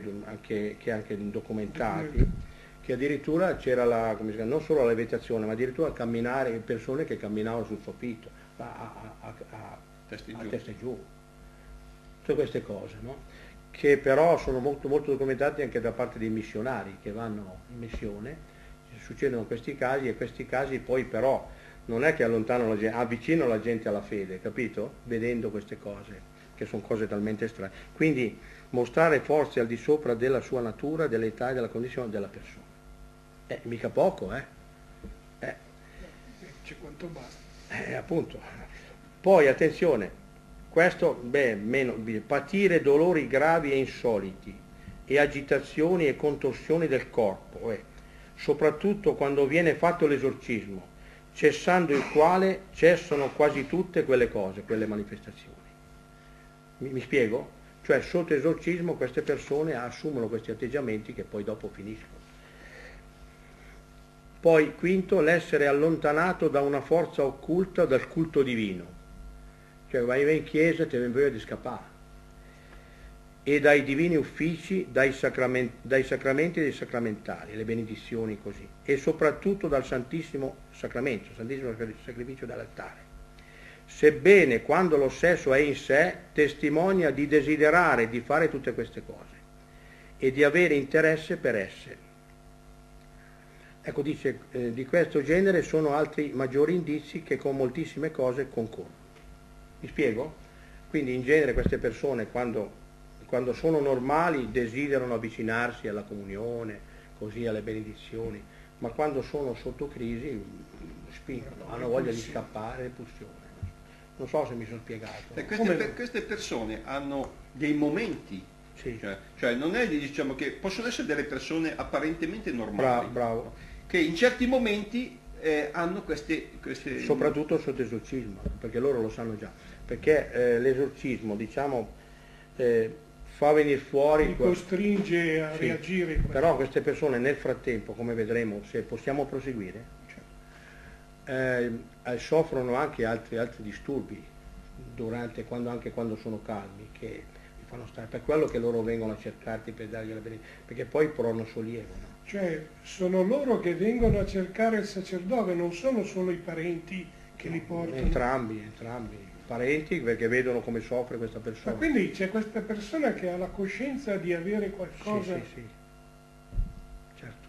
documentati, che addirittura c'era come si chiama, non solo la levitazione, ma addirittura camminare, persone che camminavano sul soffitto, a testa giù. Tutte queste cose, no? Che però sono molto, molto documentati anche da parte dei missionari che vanno in missione. Succedono questi casi, e questi casi poi però non è che allontanano la gente, avvicinano la gente alla fede, capito? Vedendo queste cose, che sono cose talmente strane. Quindi mostrare forze al di sopra della sua natura, dell'età e della condizione della persona. Mica poco, C'è quanto basta. Appunto. Poi attenzione, questo, patire dolori gravi e insoliti e agitazioni e contorsioni del corpo, soprattutto quando viene fatto l'esorcismo, cessando il quale cessano quasi tutte quelle cose, quelle manifestazioni. Mi spiego? Cioè sotto esorcismo queste persone assumono questi atteggiamenti che poi dopo finiscono. Poi quinto, l'essere allontanato da una forza occulta dal culto divino. Cioè vai in chiesa e ti viene voglia di scappare. E dai divini uffici, dai sacramenti e dai sacramentali, le benedizioni così. E soprattutto dal Santissimo Sacramento, Santissimo Sacrificio dell'altare. Sebbene quando lo stesso è in sé, testimonia di desiderare di fare tutte queste cose e di avere interesse per esse. Ecco, dice, di questo genere sono altri maggiori indizi che con moltissime cose concorrono. Mi spiego? Quindi in genere queste persone quando sono normali desiderano avvicinarsi alla comunione, così alle benedizioni, ma quando sono sotto crisi spingono, hanno voglia di scappare, repulsione. Non so se mi sono spiegato. Queste persone hanno dei momenti, sì. cioè non è, diciamo, che possono essere delle persone apparentemente normali, bravo. Che in certi momenti hanno queste... Soprattutto sotto esorcismo, perché loro lo sanno già, perché l'esorcismo, diciamo, fa venire fuori... Li costringe a reagire. Però queste persone nel frattempo, come vedremo, se possiamo proseguire, soffrono anche altri disturbi anche quando sono calmi, che li fanno stare, per quello che loro vengono a cercarti per dargli la benedizione, perché poi provano sollievo, no? Cioè sono loro che vengono a cercare il sacerdote, non sono solo i parenti che li portano. Entrambi, parenti, perché vedono come soffre questa persona. Ma quindi c'è questa persona che ha la coscienza di avere qualcosa. Sì, certo.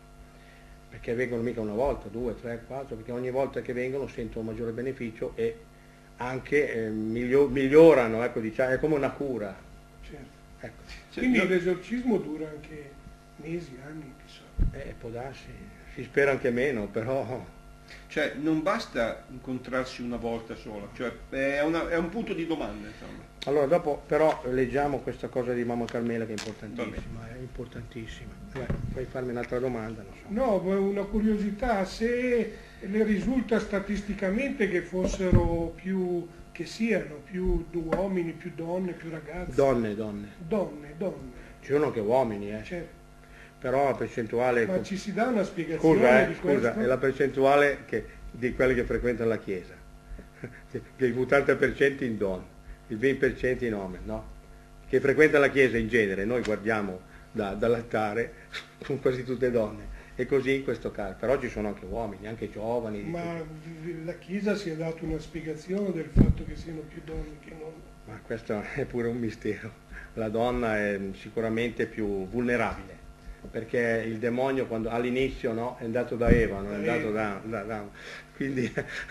perché vengono mica una volta, due, tre, quattro, perché ogni volta che vengono sentono un maggiore beneficio e anche migliorano, ecco, diciamo, è come una cura. certo. Ecco. Quindi l'esorcismo dura anche mesi, anni, chissà. Può darsi, si spera anche meno, però Cioè, non basta incontrarsi una volta sola, cioè, è un punto di domanda, insomma. allora dopo però leggiamo questa cosa di Mamma Carmela che è importantissima, è importantissima. Puoi farmi un'altra domanda? Non so. No, una curiosità, se le risulta statisticamente che fossero più, che siano più uomini, più donne, più ragazzi. Donne. Donne. Ci sono anche uomini, Certo. però la percentuale... Ma ci si dà una spiegazione di questo? Scusa, è la percentuale di quelli che frequentano la Chiesa, che il 80% in donne, il 20% in uomini, no? Che frequenta la Chiesa in genere, noi guardiamo dall'altare, sono quasi tutte donne, e così in questo caso, però ci sono anche uomini, anche giovani. Ma la Chiesa si è dato una spiegazione del fatto che siano più donne che non... Ma questo è pure un mistero, la donna è sicuramente più vulnerabile, perché il demonio quando all'inizio, no, è andato da Eva, non è andato da quindi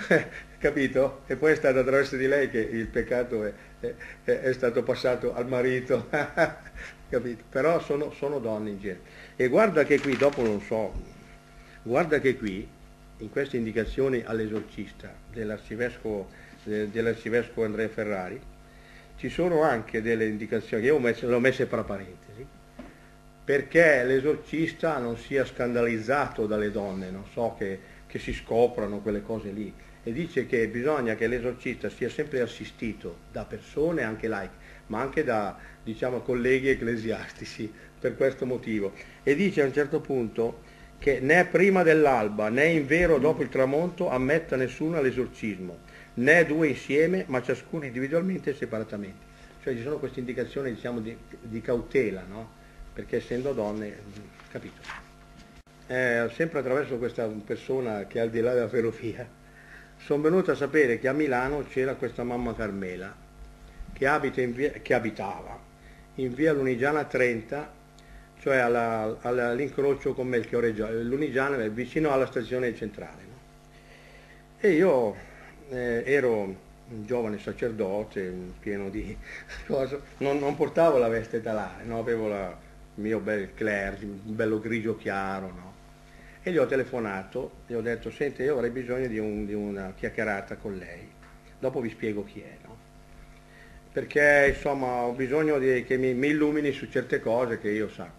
capito? E poi è stato attraverso di lei che il peccato è stato passato al marito, capito? Però sono donne in genere. E guarda che qui, dopo non so, guarda che qui, in queste indicazioni all'esorcista dell'arcivescovo Andrea Ferrari, ci sono anche delle indicazioni che io le ho messe fra parentesi, perché l'esorcista non sia scandalizzato dalle donne, non so, che si scoprano quelle cose lì. E dice che bisogna che l'esorcista sia sempre assistito da persone anche laiche, ma anche da, diciamo, colleghi ecclesiastici, per questo motivo. E dice a un certo punto che né prima dell'alba né in vero dopo il tramonto ammetta nessuno all'esorcismo, né due insieme, ma ciascuno individualmente e separatamente. Cioè ci sono queste indicazioni, diciamo, di cautela, no? Perché essendo donne, capito? Sempre attraverso questa persona che è al di là della ferrovia, sono venuto a sapere che a Milano c'era questa Mamma Carmela, che abitava in via Lunigiana 30, cioè all'incrocio con Melchiorre Lunigiana, vicino alla stazione centrale. No? E io ero un giovane sacerdote, pieno di cose, non portavo la veste talare, no? Avevo il mio bel clergy, un bello grigio chiaro, no? E gli ho telefonato, gli ho detto, senti, io avrei bisogno di una chiacchierata con lei, dopo vi spiego chi è, no? Perché insomma ho bisogno che mi illumini su certe cose che io so.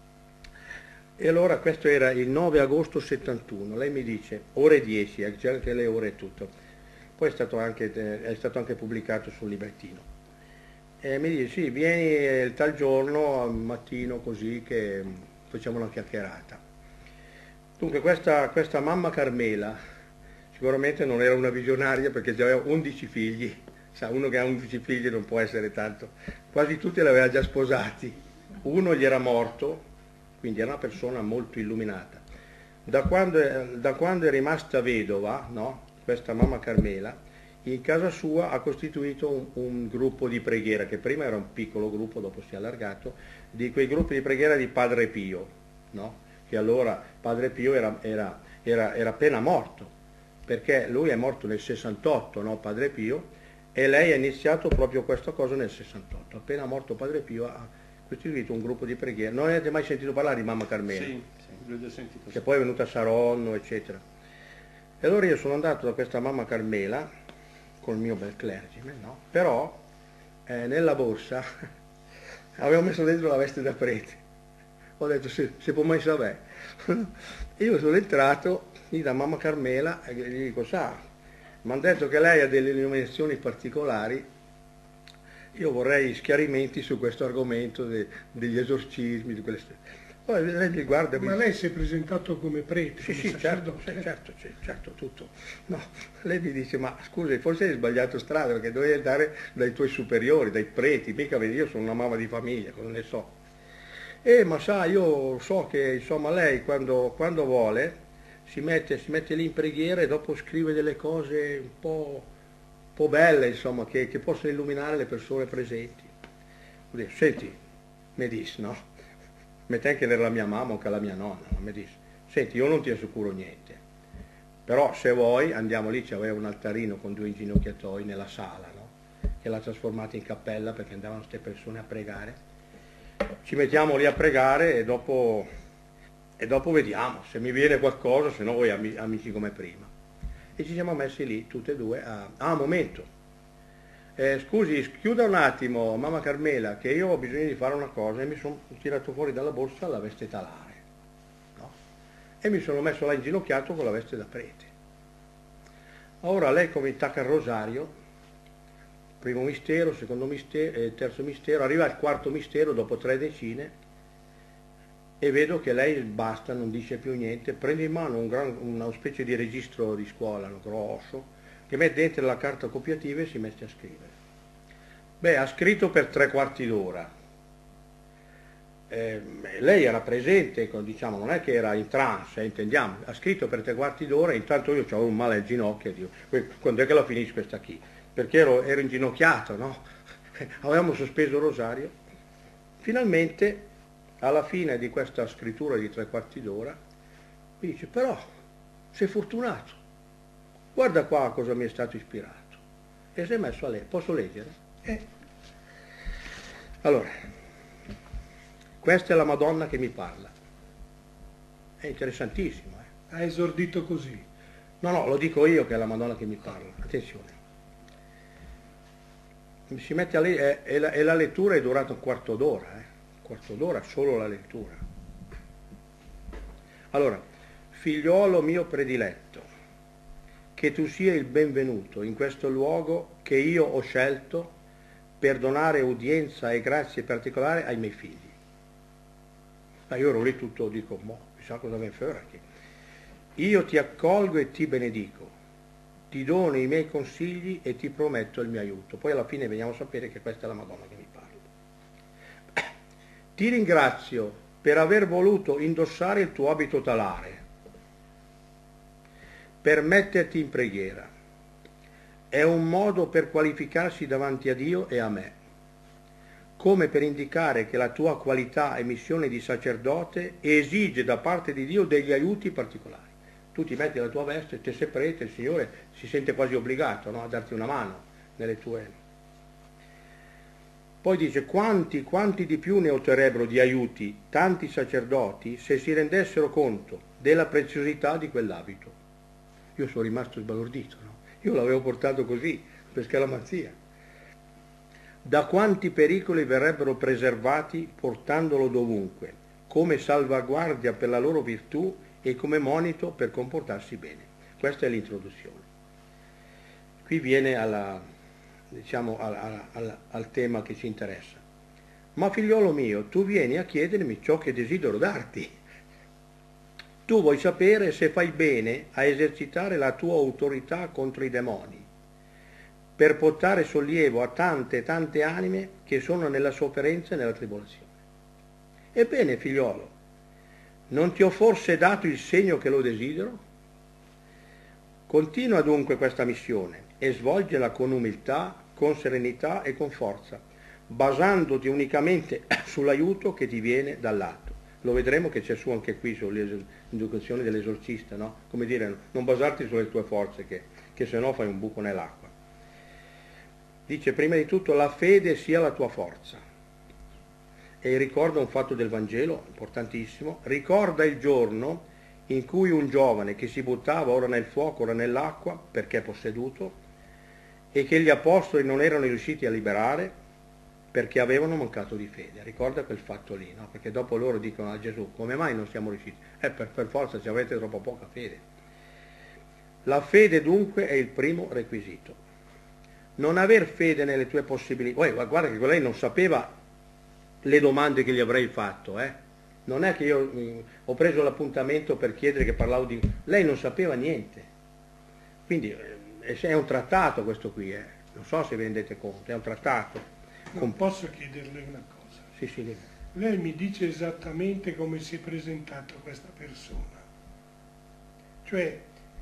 E allora questo era il 9 agosto 71, lei mi dice, ore 10, c'è anche le ore e tutto, poi è stato anche pubblicato sul librettino. E mi dice, sì, vieni il tal giorno, al mattino, così che facciamo una chiacchierata. Dunque questa Mamma Carmela sicuramente non era una visionaria perché già aveva 11 figli, sa, uno che ha 11 figli non può essere tanto, quasi tutti li aveva già sposati, uno gli era morto, quindi era una persona molto illuminata. Da quando è rimasta vedova, no, questa Mamma Carmela, in casa sua ha costituito un gruppo di preghiera, che prima era un piccolo gruppo, dopo si è allargato, di quei gruppi di preghiera di Padre Pio, no? Che allora Padre Pio era appena morto, perché lui è morto nel 68, no, Padre Pio, e lei ha iniziato proprio questa cosa nel 68. Appena morto Padre Pio ha costituito un gruppo di preghiera. Non avete mai sentito parlare di Mamma Carmela? Sì, l'ho già sentito. Che poi è venuta a Saronno, eccetera. E allora io sono andato da questa Mamma Carmela, col mio bel clergyman, no? Però nella borsa avevo messo dentro la veste da prete. Ho detto, se può mai sapere. Io sono entrato lì da Mamma Carmela e gli dico, sa, mi hanno detto che lei ha delle illuminazioni particolari, io vorrei chiarimenti su questo argomento degli esorcismi, di quelle Poi lei mi guarda e mi Ma lei si è presentato come prete? Sì, come sì, sacerdote? certo, tutto. No, lei mi dice, ma scusi, forse hai sbagliato strada, perché dovevi andare dai tuoi superiori, dai preti, mica vedi, io sono una mamma di famiglia, cosa ne so. Ma sa, io so che insomma lei quando vuole si mette lì in preghiera e dopo scrive delle cose un po' belle, insomma, che possono illuminare le persone presenti. Senti, mi dice, no? Mettendo che era la mia mamma o che la mia nonna, no? Mi dice, senti, io non ti assicuro niente, però se vuoi andiamo lì, c'aveva un altarino con 2 inginocchiatoi nella sala, no? Che l'ha trasformata in cappella perché andavano queste persone a pregare. Ci mettiamo lì a pregare e dopo vediamo se mi viene qualcosa, se no voi amici come prima. E ci siamo messi lì tutte e due un momento. Scusi, chiuda un attimo, mamma Carmela, che io ho bisogno di fare una cosa, e mi sono tirato fuori dalla borsa la veste talare, no? E mi sono messo là inginocchiato con la veste da prete. Ora lei come attacca il rosario, primo mistero, secondo mistero, terzo mistero, arriva al quarto mistero dopo 3 decine e vedo che lei basta, non dice più niente, prende in mano una specie di registro di scuola, grosso, che mette dentro la carta copiativa e si mette a scrivere. Beh, ha scritto per 3/4 d'ora. Lei era presente, diciamo, non è che era in trance, intendiamo, ha scritto per 3/4 d'ora, intanto io avevo un male al ginocchio, dico, quando è che la finisco questa qui? Perché ero inginocchiato, no? Avevamo sospeso il rosario. Finalmente, alla fine di questa scrittura di 3/4 d'ora, mi dice, però, sei fortunato. Guarda qua cosa mi è stato ispirato. E si è messo a leggere. Posso leggere? Allora, questa è la Madonna che mi parla. È interessantissimo. Ha esordito così. No, lo dico io che è la Madonna che mi parla. Attenzione. Si mette a leggere, e la lettura è durata 1/4 d'ora. 1/4 d'ora solo la lettura. Allora, figliolo mio prediletto, che tu sia il benvenuto in questo luogo che io ho scelto per donare udienza e grazie particolari ai miei figli. Ma io ero lì tutto, dico, chissà cosa mi fa che io ti accolgo e ti benedico, ti dono i miei consigli e ti prometto il mio aiuto. Poi alla fine veniamo a sapere che questa è la Madonna che mi parla. Ti ringrazio per aver voluto indossare il tuo abito talare, per metterti in preghiera. È un modo per qualificarsi davanti a Dio e a me, come per indicare che la tua qualità e missione di sacerdote esige da parte di Dio degli aiuti particolari. Tu ti metti la tua veste, te sei prete, il Signore si sente quasi obbligato, no, a darti una mano nelle tue... Poi dice, quanti di più ne otterrebbero di aiuti tanti sacerdoti se si rendessero conto della preziosità di quell'abito. Io sono rimasto sbalordito, no? Io l'avevo portato così, per scalamazia. Da quanti pericoli verrebbero preservati portandolo dovunque, come salvaguardia per la loro virtù e come monito per comportarsi bene. Questa è l'introduzione. Qui viene al tema che ci interessa. Ma figliolo mio, tu vieni a chiedermi ciò che desidero darti. Tu vuoi sapere se fai bene a esercitare la tua autorità contro i demoni, per portare sollievo a tante anime che sono nella sofferenza e nella tribolazione. Ebbene, figliolo, non ti ho forse dato il segno che lo desidero? Continua dunque questa missione e svolgila con umiltà, con serenità e con forza, basandoti unicamente sull'aiuto che ti viene dall'alto. Lo vedremo che c'è su anche qui sulle indicazioni dell'esorcista, no? Come dire, non basarti sulle tue forze che se no fai un buco nell'acqua. Dice, prima di tutto, la fede sia la tua forza. E ricorda un fatto del Vangelo, importantissimo, ricorda il giorno in cui un giovane che si buttava ora nel fuoco, ora nell'acqua, perché posseduto, e che gli apostoli non erano riusciti a liberare, perché avevano mancato di fede. Ricorda quel fatto lì, no? Perché dopo loro dicono a Gesù, come mai non siamo riusciti? Per forza, ci avete troppo poca fede. La fede dunque è il primo requisito. Non aver fede nelle tue possibilità. Guarda che lei non sapeva le domande che gli avrei fatto, Non è che io ho preso l'appuntamento per chiedere che parlavo di... Lei non sapeva niente. Quindi è un trattato questo qui, Non so se vi rendete conto, è un trattato. Non posso chiederle una cosa? Sì. Lei mi dice esattamente come si è presentata questa persona. Cioè,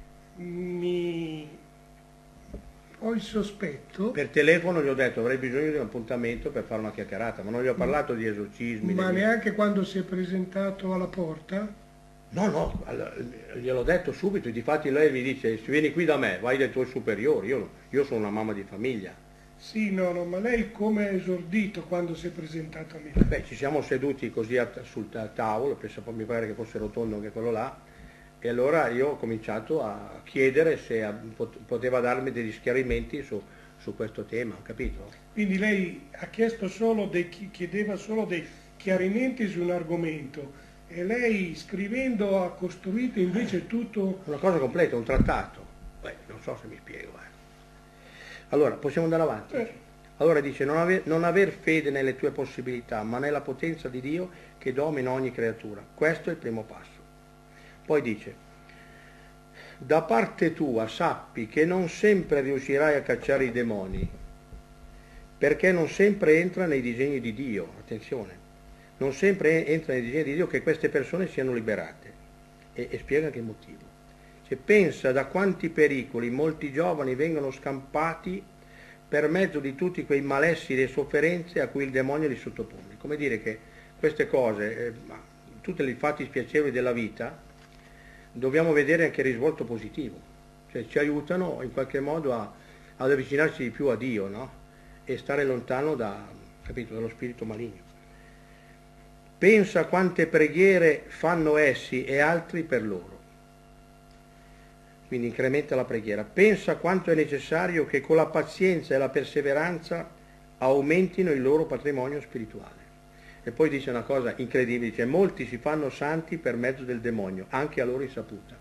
ho il sospetto... Per telefono gli ho detto avrei bisogno di un appuntamento per fare una chiacchierata, ma non gli ho parlato di esorcismi. Ma neanche quando si è presentato alla porta? No, gliel'ho detto subito, difatti lei mi dice, se vieni qui da me, vai dai tuoi superiori, io sono una mamma di famiglia. Sì, no, ma lei come ha esordito quando si è presentato a me? Beh, ci siamo seduti così sul tavolo, mi pare che fosse rotondo anche quello là, e allora io ho cominciato a chiedere se poteva darmi degli schiarimenti su questo tema, capito? Quindi lei ha chiesto chiedeva solo dei chiarimenti su un argomento e lei scrivendo ha costruito invece tutto... Una cosa completa, un trattato. Beh, non so se mi spiego. Allora, possiamo andare avanti? Allora dice, non aver fede nelle tue possibilità, ma nella potenza di Dio che domina ogni creatura. Questo è il primo passo. Poi dice, da parte tua sappi che non sempre riuscirai a cacciare i demoni, perché non sempre entra nei disegni di Dio, attenzione, non sempre entra nei disegni di Dio che queste persone siano liberate. E spiega che motivo. Cioè, pensa da quanti pericoli molti giovani vengono scampati per mezzo di tutti quei malesseri e sofferenze a cui il demonio li sottopone. Come dire che queste cose, tutti i fatti spiacevoli della vita, dobbiamo vedere anche il risvolto positivo. Cioè ci aiutano in qualche modo ad avvicinarci di più a Dio, no? E stare lontano dallo spirito maligno. Pensa quante preghiere fanno essi e altri per loro. Quindi incrementa la preghiera. Pensa quanto è necessario che con la pazienza e la perseveranza aumentino il loro patrimonio spirituale. E poi dice una cosa incredibile, dice molti si fanno santi per mezzo del demonio, anche a loro insaputa.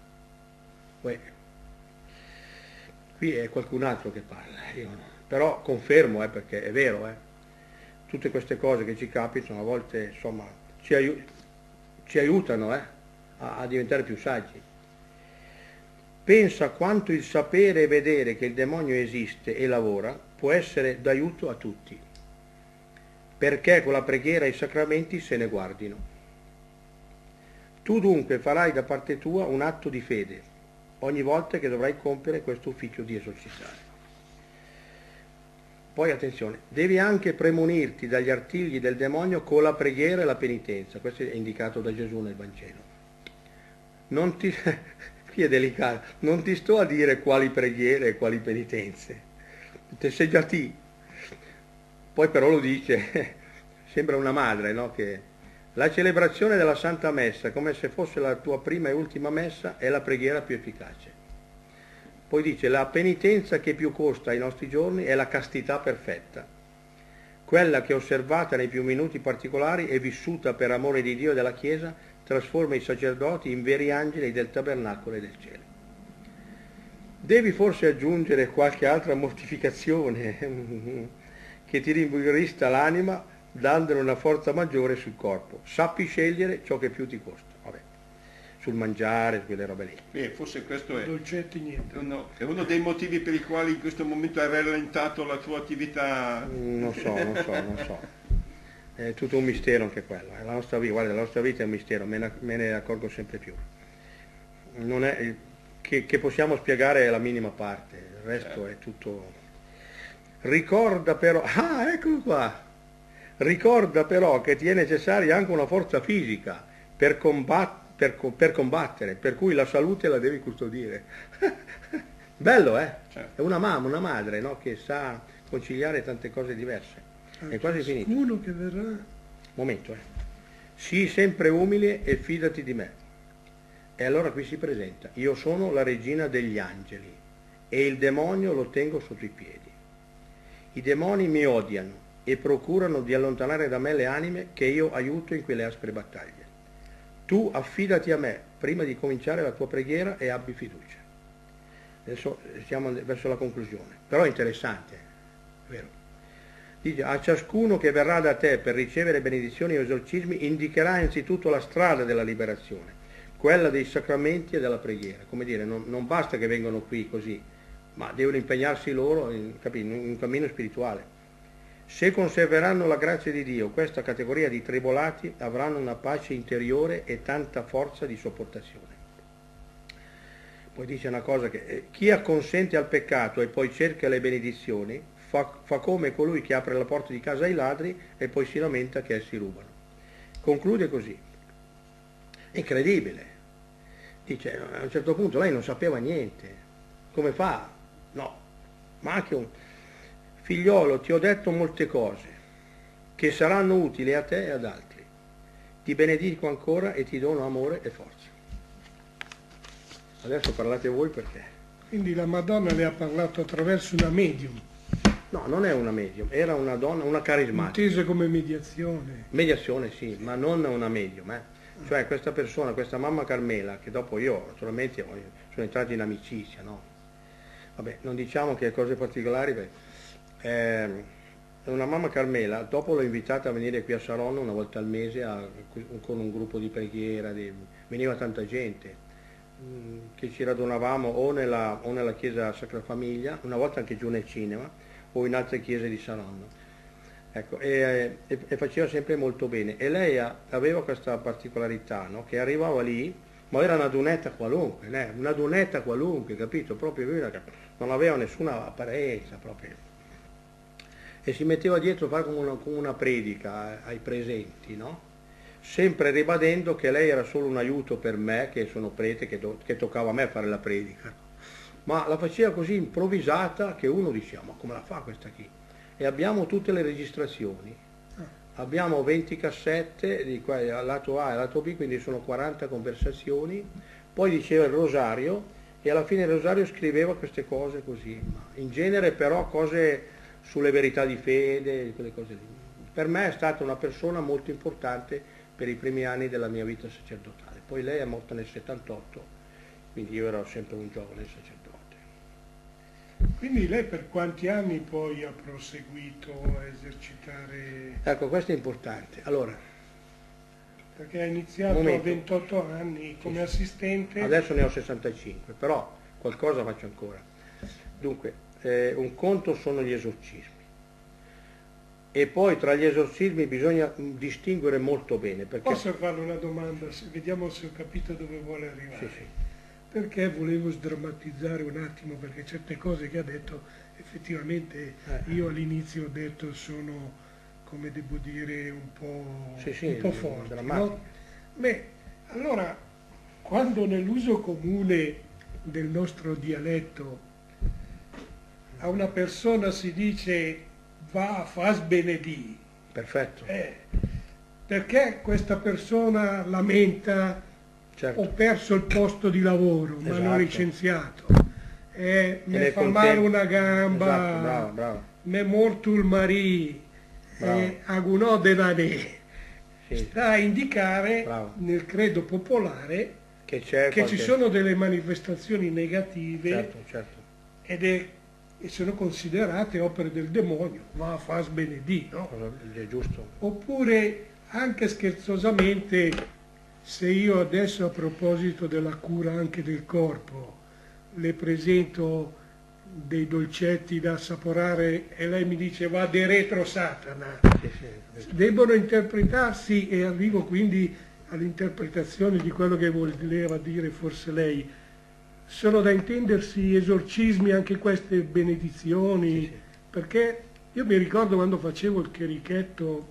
Qui è qualcun altro che parla, io no. Però confermo, perché è vero, tutte queste cose che ci capitano a volte insomma ci aiutano a diventare più saggi. Pensa quanto il sapere e vedere che il demonio esiste e lavora può essere d'aiuto a tutti, perché con la preghiera e i sacramenti se ne guardino. Tu dunque farai da parte tua un atto di fede ogni volta che dovrai compiere questo ufficio di esorcizzare. Poi attenzione, devi anche premunirti dagli artigli del demonio con la preghiera e la penitenza. Questo è indicato da Gesù nel Vangelo. Qui è delicato, non ti sto a dire quali preghiere e quali penitenze, te sei già ti. Poi però lo dice, sembra una madre, no? Che la celebrazione della Santa Messa, come se fosse la tua prima e ultima messa, è la preghiera più efficace. Poi dice, la penitenza che più costa ai nostri giorni è la castità perfetta, quella che osservata nei più minuti particolari e vissuta per amore di Dio e della Chiesa trasforma i sacerdoti in veri angeli del tabernacolo e del cielo. Devi forse aggiungere qualche altra mortificazione che ti rinvigorista l'anima, dandole una forza maggiore sul corpo. Sappi scegliere ciò che più ti costa. Vabbè, sul mangiare, quelle robe lì. Forse questo è Dolcetti niente. è uno dei motivi per i quali in questo momento hai rallentato la tua attività. Non so. È tutto un mistero anche quello. La nostra vita, guarda, la nostra vita è un mistero, me ne accorgo sempre più. Non è che possiamo spiegare la minima parte, il resto è tutto. Ricorda però, eccolo qua. Ricorda però che ti è necessaria anche una forza fisica per combattere, per cui la salute la devi custodire. Bello, Certo. È una mamma, una madre, no? Che sa conciliare tante cose diverse. È quasi finito. Uno che verrà. Momento, Sii sempre umile e fidati di me. E allora qui si presenta. Io sono la regina degli angeli e il demonio lo tengo sotto i piedi. I demoni mi odiano e procurano di allontanare da me le anime che io aiuto in quelle aspre battaglie. Tu affidati a me prima di cominciare la tua preghiera e abbi fiducia. Adesso siamo verso la conclusione. Però è interessante, vero? Dice, a ciascuno che verrà da te per ricevere benedizioni o esorcismi indicherà innanzitutto la strada della liberazione, quella dei sacramenti e della preghiera. Come dire, non basta che vengano qui così, ma devono impegnarsi loro in un cammino spirituale. Se conserveranno la grazia di Dio, questa categoria di tribolati avranno una pace interiore e tanta forza di sopportazione. Poi dice una cosa che chi acconsente al peccato e poi cerca le benedizioni fa come colui che apre la porta di casa ai ladri e poi si lamenta che essi rubano. Conclude così. Incredibile. Dice, a un certo punto lei non sapeva niente. Come fa? No, ma anche un figliolo, ti ho detto molte cose che saranno utili a te e ad altri. Ti benedico ancora e ti dono amore e forza. Adesso parlate voi perché. Quindi la Madonna le ha parlato attraverso una medium, No, non è una medium, era una donna, una carismatica. intesa come mediazione. Mediazione sì, ma non una medium. Cioè questa persona, questa mamma Carmela, che dopo io naturalmente sono entrato in amicizia, no? Vabbè, non diciamo che cose particolari, una mamma Carmela, dopo l'ho invitata a venire qui a Saronno una volta al mese con un gruppo di preghiera, veniva tanta gente, che ci radunavamo o nella chiesa Sacra Famiglia, una volta anche giù nel cinema, o in altre chiese di Saronno. Ecco, e faceva sempre molto bene. E lei aveva questa particolarità, no? Che arrivava lì, ma era una donetta qualunque, una donetta qualunque, capito? Proprio lui non aveva nessuna apparenza proprio. E si metteva dietro a fare come una predica ai presenti, no? Sempre ribadendo che lei era solo un aiuto per me, che sono prete, che toccava a me fare la predica. Ma la faceva così improvvisata che uno diceva, ma come la fa questa qui? E abbiamo tutte le registrazioni. Abbiamo 20 cassette, di qua, lato A e lato B, quindi sono 40 conversazioni. Poi diceva il rosario e alla fine il rosario scriveva queste cose così. In genere però cose sulle verità di fede, quelle cose lì. Per me è stata una persona molto importante per i primi anni della mia vita sacerdotale. Poi lei è morta nel 78, quindi io ero sempre un giovane sacerdote. Quindi lei per quanti anni poi ha proseguito a esercitare? Ecco, questo è importante. Allora, Perché ha iniziato a 28 anni come assistente. Adesso ne ho 65, però qualcosa faccio ancora. Dunque, un conto sono gli esorcismi. E poi tra gli esorcismi bisogna distinguere molto bene. Perché... Posso farle una domanda? Vediamo se ho capito dove vuole arrivare. Sì, sì. Perché volevo sdrammatizzare un attimo, perché certe cose che ha detto effettivamente io all'inizio ho detto sono, come devo dire, un po' forti, no? Beh, allora, quando nell'uso comune del nostro dialetto a una persona si dice va a fas benedì, perfetto, perché questa persona lamenta certo. Ho perso il posto di lavoro, esatto. mi hanno licenziato, mi fa male una gamba, esatto, bravo. mi è morto il marì, agunò denanè. Sì. Sta a indicare bravo. Nel credo popolare che ci sono delle manifestazioni negative certo. e sono considerate opere del demonio, va a fas benedì, no? È giusto. Oppure anche scherzosamente, se io adesso a proposito della cura anche del corpo le presento dei dolcetti da assaporare e lei mi dice va de retro Satana, debbono interpretarsi, e arrivo quindi all'interpretazione di quello che voleva dire forse lei, sono da intendersi esorcismi anche queste benedizioni, perché io mi ricordo quando facevo il cherichetto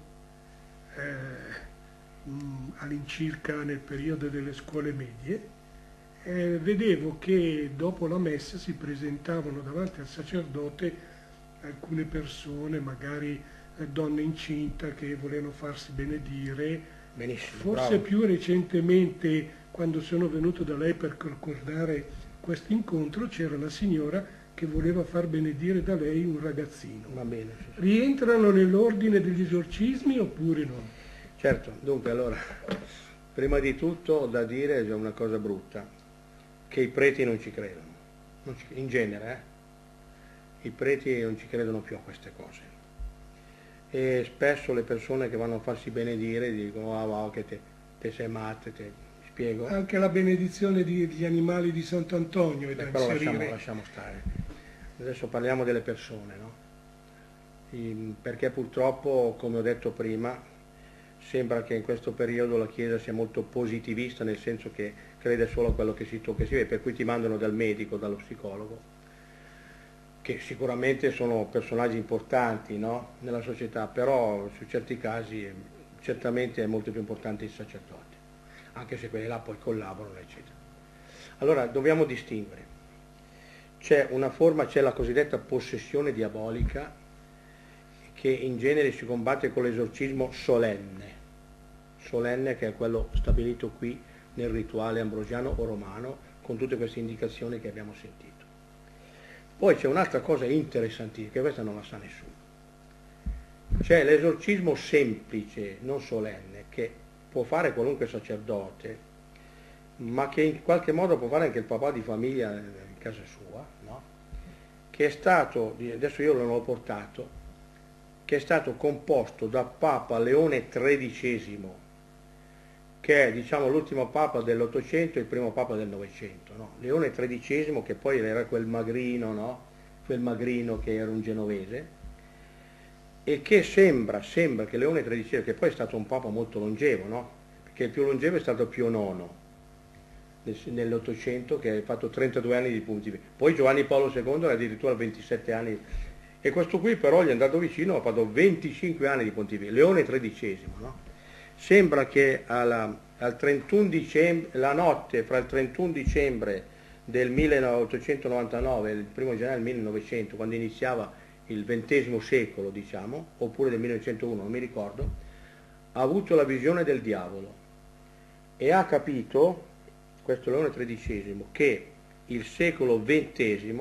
all'incirca nel periodo delle scuole medie, vedevo che dopo la messa si presentavano davanti al sacerdote alcune persone, magari donne incinta che volevano farsi benedire. Benissimo, forse bravo. Più recentemente, quando sono venuto da lei per concordare questo incontro, c'era una signora che voleva far benedire da lei un ragazzino. Va bene. Sì. Rientrano nell'ordine degli esorcismi oppure no? Certo, dunque allora, prima di tutto da dire è una cosa brutta, che i preti non ci credono, in genere, i preti non ci credono più a queste cose. E spesso le persone che vanno a farsi benedire dicono, che te sei matta, ti spiego. Anche la benedizione degli animali di Sant'Antonio è da inserire. Lasciamo stare. Adesso parliamo delle persone, no? Perché purtroppo, come ho detto prima, sembra che in questo periodo la Chiesa sia molto positivista, nel senso che crede solo a quello che si tocca e si vede, per cui ti mandano dal medico, dallo psicologo, che sicuramente sono personaggi importanti, no? Nella società, però su certi casi certamente è molto più importante il sacerdote, anche se quelli là poi collaborano, eccetera. Allora dobbiamo distinguere. C'è una forma, c'è la cosiddetta possessione diabolica, che in genere si combatte con l'esorcismo solenne, che è quello stabilito qui nel rituale ambrosiano o romano, con tutte queste indicazioni che abbiamo sentito. Poi c'è un'altra cosa interessantissima, che questa non la sa nessuno. C'è l'esorcismo semplice, non solenne, che può fare qualunque sacerdote, ma che in qualche modo può fare anche il papà di famiglia in casa sua, no? Che è stato, adesso io non l'ho portato, che è stato composto da Papa Leone XIII, che è, diciamo, l'ultimo Papa dell'Ottocento e il primo Papa del Novecento, no? Leone XIII, che poi era quel magrino, no? Quel magrino che era un genovese, e che sembra che Leone XIII, che poi è stato un Papa molto longevo, no? Perché il più longevo è stato Pio IX, nell'Ottocento, che ha fatto 32 anni di pontificato. Poi Giovanni Paolo II era addirittura 27 anni, e questo qui però gli è andato vicino, ha fatto 25 anni di pontificato, Leone XIII, no? Sembra che al 31 dicembre, la notte fra il 31 dicembre del 1899 e il 1 gennaio del 1900, quando iniziava il XX secolo, diciamo, oppure del 1901, non mi ricordo, ha avuto la visione del diavolo e ha capito, questo Leone XIII, che il secolo XX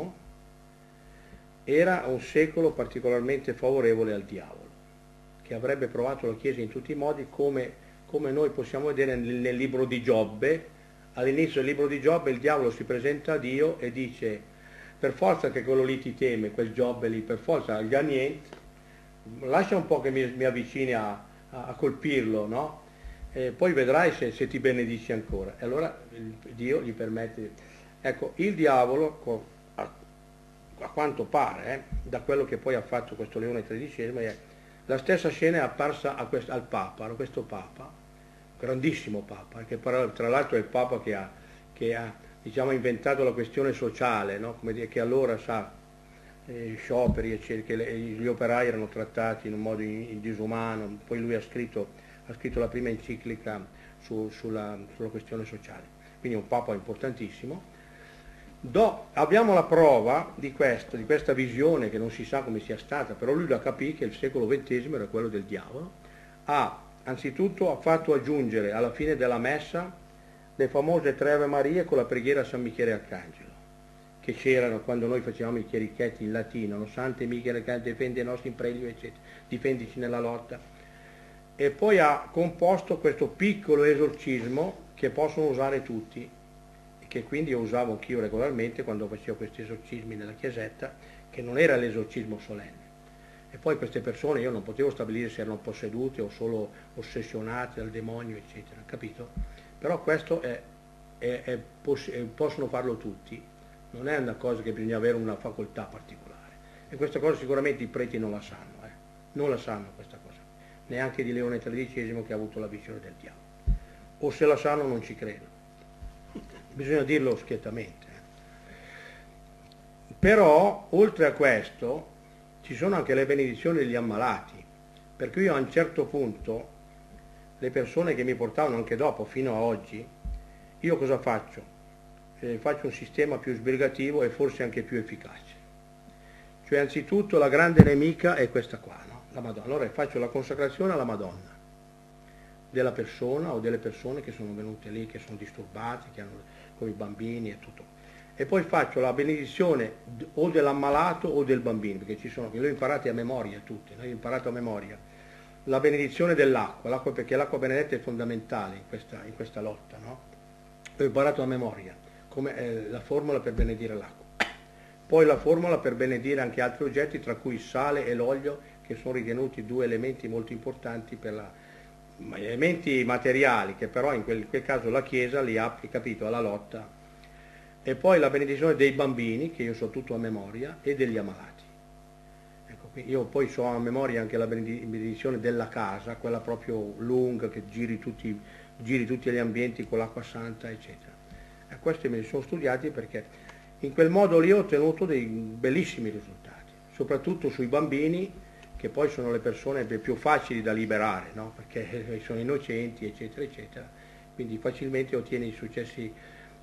era un secolo particolarmente favorevole al diavolo, che avrebbe provato la Chiesa in tutti i modi, come noi possiamo vedere nel libro di Giobbe. All'inizio del libro di Giobbe il diavolo si presenta a Dio e dice: per forza che quello lì ti teme, quel Giobbe lì, per forza, gli ha niente, lascia un po' che mi avvicini a colpirlo, no? E poi vedrai se ti benedici ancora. E allora Dio gli permette. Ecco, il diavolo, a quanto pare, da quello che poi ha fatto questo Leone XIII, la stessa scena è apparsa al Papa, a questo Papa, grandissimo Papa, che tra l'altro è il Papa che ha diciamo, inventato la questione sociale, no? Come dire, che allora sa, scioperi, eccetera, che gli operai erano trattati in un modo disumano. Poi lui ha scritto la prima enciclica sulla questione sociale, quindi è un Papa importantissimo. Abbiamo la prova di questa visione, che non si sa come sia stata, però lui la capì che il secolo XX era quello del diavolo. Anzitutto ha fatto aggiungere alla fine della messa le famose 3 Ave Marie con la preghiera a San Michele Arcangelo, che c'erano quando noi facevamo i chierichetti in latino, no? Sante Michele Arcangelo, difendi i nostri impregni, eccetera, difendici nella lotta. E poi ha composto questo piccolo esorcismo che possono usare tutti, che quindi io usavo anch'io regolarmente quando facevo questi esorcismi nella chiesetta, che non era l'esorcismo solenne. E poi queste persone io non potevo stabilire se erano possedute o solo ossessionate dal demonio, eccetera, capito? Però questo possono farlo tutti, non è una cosa che bisogna avere una facoltà particolare. E questa cosa sicuramente i preti non la sanno, non la sanno questa cosa, neanche di Leone XIII che ha avuto la visione del diavolo. O se la sanno non ci credo. Bisogna dirlo schiettamente. Però, oltre a questo, ci sono anche le benedizioni degli ammalati, per cui io a un certo punto, le persone che mi portavano anche dopo, fino a oggi, io cosa faccio? Faccio un sistema più sbrigativo e forse anche più efficace. Cioè, anzitutto, la grande nemica è questa qua, no? La Madonna. Allora faccio la consacrazione alla Madonna della persona o delle persone che sono venute lì, che sono disturbate, che hanno con i bambini e tutto. E poi faccio la benedizione o dell'ammalato o del bambino, perché ci sono, che le ho imparate a memoria tutte, noi ho imparato a memoria la benedizione dell'acqua, perché l'acqua benedetta è fondamentale in questa lotta, no? L'ho imparato a memoria, come la formula per benedire l'acqua. Poi la formula per benedire anche altri oggetti, tra cui il sale e l'olio, che sono ritenuti 2 elementi molto importanti elementi materiali, che però in quel caso la Chiesa li ha, capito, alla lotta. E poi la benedizione dei bambini, che io so tutto a memoria, e degli ammalati. Ecco, io poi so a memoria anche la benedizione della casa, quella proprio lunga, che giri tutti gli ambienti con l'acqua santa, eccetera. E questi me li sono studiati perché in quel modo lì ho ottenuto dei bellissimi risultati, soprattutto sui bambini, che poi sono le persone più facili da liberare, no? Perché sono innocenti, eccetera, eccetera, quindi facilmente ottieni i successi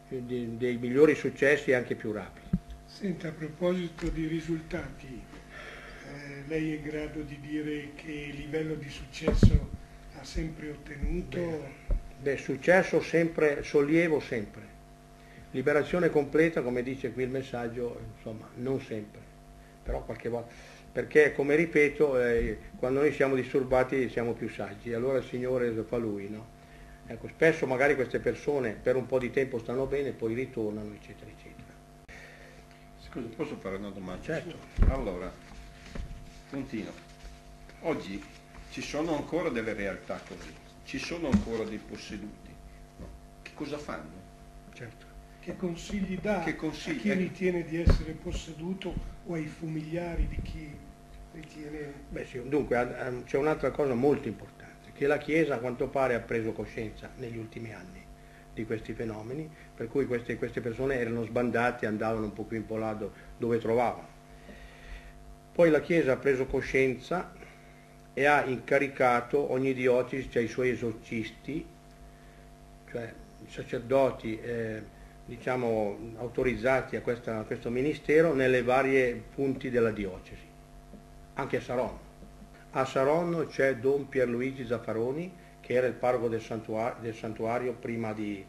dei migliori successi e anche più rapidi. Senta, a proposito di risultati, lei è in grado di dire che livello di successo ha sempre ottenuto? Beh, successo sempre, sollievo sempre. Liberazione completa, come dice qui il messaggio, insomma, non sempre, però qualche volta. Perché, come ripeto, quando noi siamo disturbati siamo più saggi, allora il Signore lo fa Lui, no? Ecco, spesso magari queste persone per un po' di tempo stanno bene, poi ritornano, eccetera, eccetera. Scusa, posso fare una domanda? Certo. Allora, continuo. Oggi ci sono ancora delle realtà così, ci sono ancora dei posseduti, no? Che cosa fanno? Certo. Che consigli dà Che consigli? a chi ritiene di essere posseduto o ai familiari di chi ritiene... Beh sì, dunque c'è un'altra cosa molto importante, che la Chiesa a quanto pare ha preso coscienza negli ultimi anni di questi fenomeni, per cui queste persone erano sbandate, andavano un po' qui un po' là dove trovavano. Poi la Chiesa ha preso coscienza e ha incaricato ogni diocesi, cioè i suoi esorcisti, cioè i sacerdoti diciamo autorizzati a questo ministero nelle varie punti della diocesi, anche a Saronno. A Saronno c'è Don Pierluigi Zaffaroni, che era il parroco del santuario prima di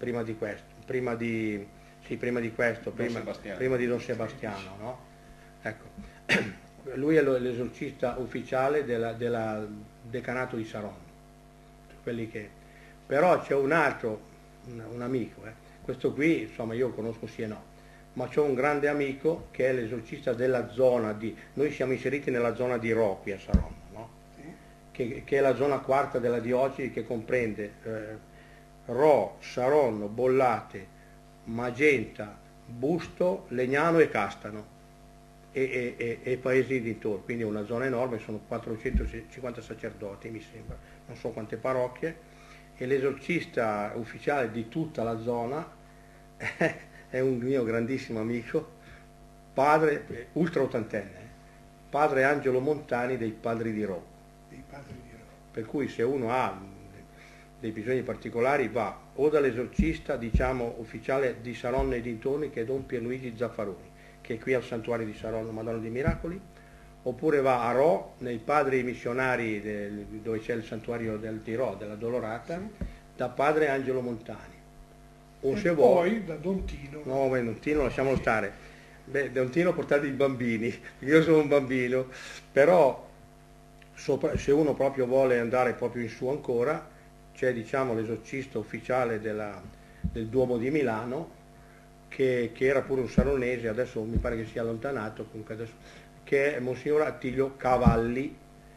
Don Sebastiano, no? Ecco. Lui è l'esorcista ufficiale del decanato di Saronno. Però c'è un altro, un amico, questo qui insomma io conosco sì e no, ma c'ho un grande amico che è l'esorcista della zona noi siamo inseriti nella zona di Ro qui a Saronno, no? Che è la zona quarta della diocesi, che comprende Ro, Saronno, Bollate, Magenta, Busto, Legnano e Castano e paesi dintorni, quindi è una zona enorme, sono 450 sacerdoti mi sembra, non so quante parrocchie, e l'esorcista ufficiale di tutta la zona è un mio grandissimo amico, padre, ultra ottantenne, padre Angelo Montani dei Padri di Ro. Per cui se uno ha dei bisogni particolari va o dall'esorcista, diciamo, ufficiale di Saronno e dintorni, che è Don Pierluigi Zaffaroni, che è qui al santuario di Saronno Madonna dei Miracoli, oppure va a Ro, nei padri missionari dove c'è il santuario di Ro, della Dolorata, da padre Angelo Montani. O e se poi vuoi, da Don Tino. No, Don Tino lasciamolo stare. Beh, Don Tino portate i bambini, io sono un bambino, però se uno proprio vuole andare proprio in su ancora, c'è diciamo l'esorcista ufficiale del Duomo di Milano, che era pure un saronese, adesso mi pare che sia allontanato, comunque adesso, che è Monsignor Attilio Cavalli,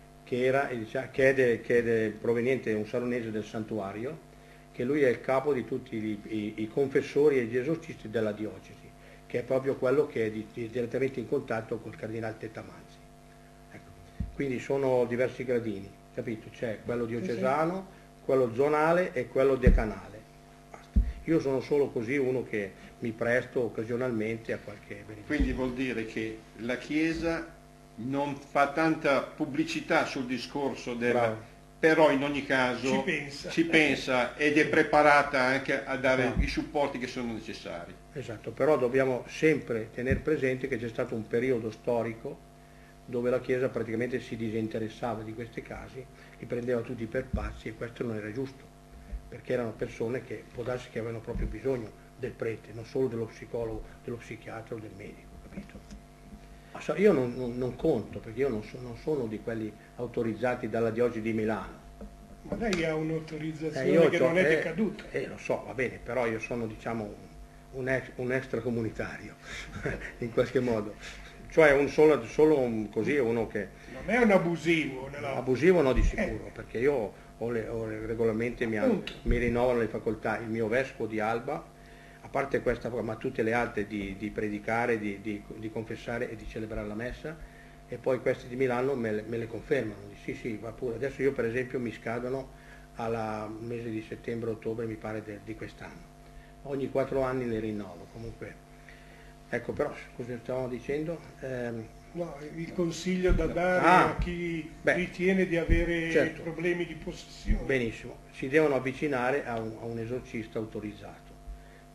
che è proveniente, un saronese del santuario, che lui è il capo di tutti i confessori e gli esorcisti della diocesi, che è proprio quello che è direttamente in contatto col cardinale Tettamanzi. Ecco. Quindi sono diversi gradini, capito? C'è quello diocesano, quello zonale e quello decanale. Basta. Io sono solo così uno che mi presto occasionalmente a qualche beneficio. Quindi vuol dire che la Chiesa non fa tanta pubblicità sul discorso però in ogni caso ci pensa ed è preparata anche a dare i supporti che sono necessari. Esatto, però dobbiamo sempre tenere presente che c'è stato un periodo storico dove la Chiesa praticamente si disinteressava di questi casi, li prendeva tutti per pazzi, e questo non era giusto, perché erano persone che può darsi che avevano proprio bisogno del prete, non solo dello psicologo, dello psichiatra o del medico, capito? Io non conto, perché io non sono di quelli autorizzati dalla diocesi di Milano. Ma lei ha un'autorizzazione che non è decaduta. Lo so, va bene, però io sono diciamo un extracomunitario, in qualche modo. Cioè solo così uno che... Non è un abusivo. Abusivo no, di sicuro, perché io regolarmente mi rinnovano le facoltà, il mio vescovo di Alba, a parte questa, ma tutte le altre di predicare, di confessare e di celebrare la messa, e poi questi di Milano me le confermano, sì, va pure. Adesso io per esempio mi scadono al mese di settembre-ottobre, mi pare, di quest'anno. Ogni 4 anni le rinnovo, comunque. Ecco, però, cosa stavamo dicendo? No, il consiglio da dare a chi ritiene di avere problemi di possessione. Benissimo, si devono avvicinare a un esorcista autorizzato.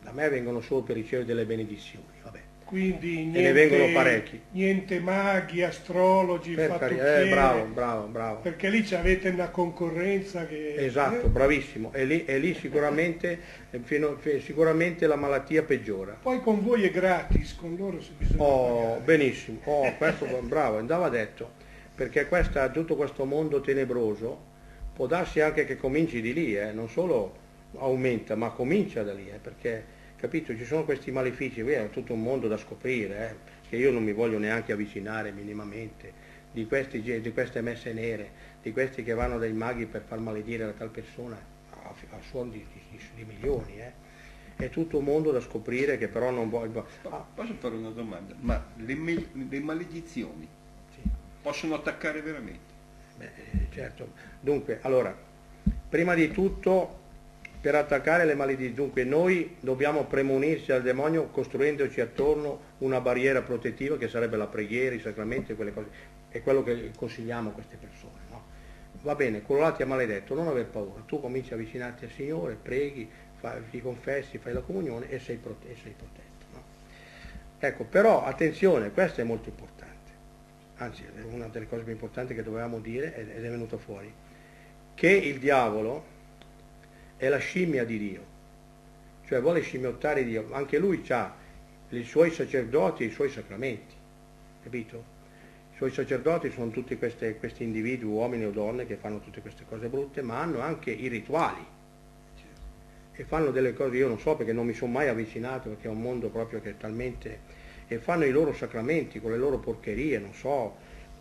da me vengono solo per ricevere delle benedizioni, vabbè. Quindi E ne vengono parecchi. niente maghi, astrologi, fattucchiere, bravo. perché lì avete una concorrenza che... Esatto, bravissimo. E lì sicuramente la malattia peggiora. Poi con voi è gratis, con loro se bisogna pagare. Benissimo. Questo bravo, andava detto. Perché tutto questo mondo tenebroso può darsi anche che cominci di lì, non solo aumenta, ma comincia da lì, perché... Capito? Ci sono questi malefici, è tutto un mondo da scoprire, che io non mi voglio neanche avvicinare minimamente, di queste messe nere, di questi che vanno dai maghi per far maledire la tal persona a suon di milioni. È tutto un mondo da scoprire che però non voglio... Posso fare una domanda? Ma le maledizioni possono attaccare veramente? Certo. Dunque, allora, prima di tutto... Per attaccare le maledizioni, dunque noi dobbiamo premunirci dal demonio costruendoci attorno una barriera protettiva che sarebbe la preghiera, i sacramenti e quelle cose. È quello che consigliamo a queste persone. No? Va bene, quello là ti ha maledetto, non aver paura. Tu cominci a avvicinarti al Signore, preghi, ti confessi, fai la comunione e sei protetto. No? Ecco, però attenzione, questo è molto importante. Anzi, è una delle cose più importanti che dovevamo dire ed è venuto fuori. Che il diavolo... è la scimmia di Dio, cioè vuole scimmiottare Dio, anche lui ha i suoi sacerdoti e i suoi sacramenti, capito? I suoi sacerdoti sono tutti questi individui, uomini o donne, che fanno tutte queste cose brutte, ma hanno anche i rituali e fanno delle cose, io non so perché non mi sono mai avvicinato, perché è un mondo proprio che è talmente... e fanno i loro sacramenti con le loro porcherie, non so,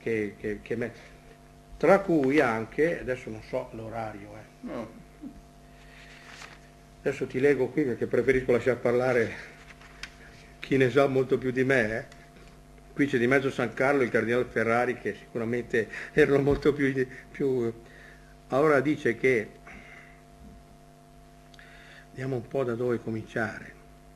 tra cui anche, adesso non so l'orario, No. Adesso ti leggo qui perché preferisco lasciare parlare chi ne sa molto più di me. Qui c'è di mezzo San Carlo e il Cardinale Ferrari, che sicuramente erano molto più... Allora dice che... Vediamo un po' da dove cominciare.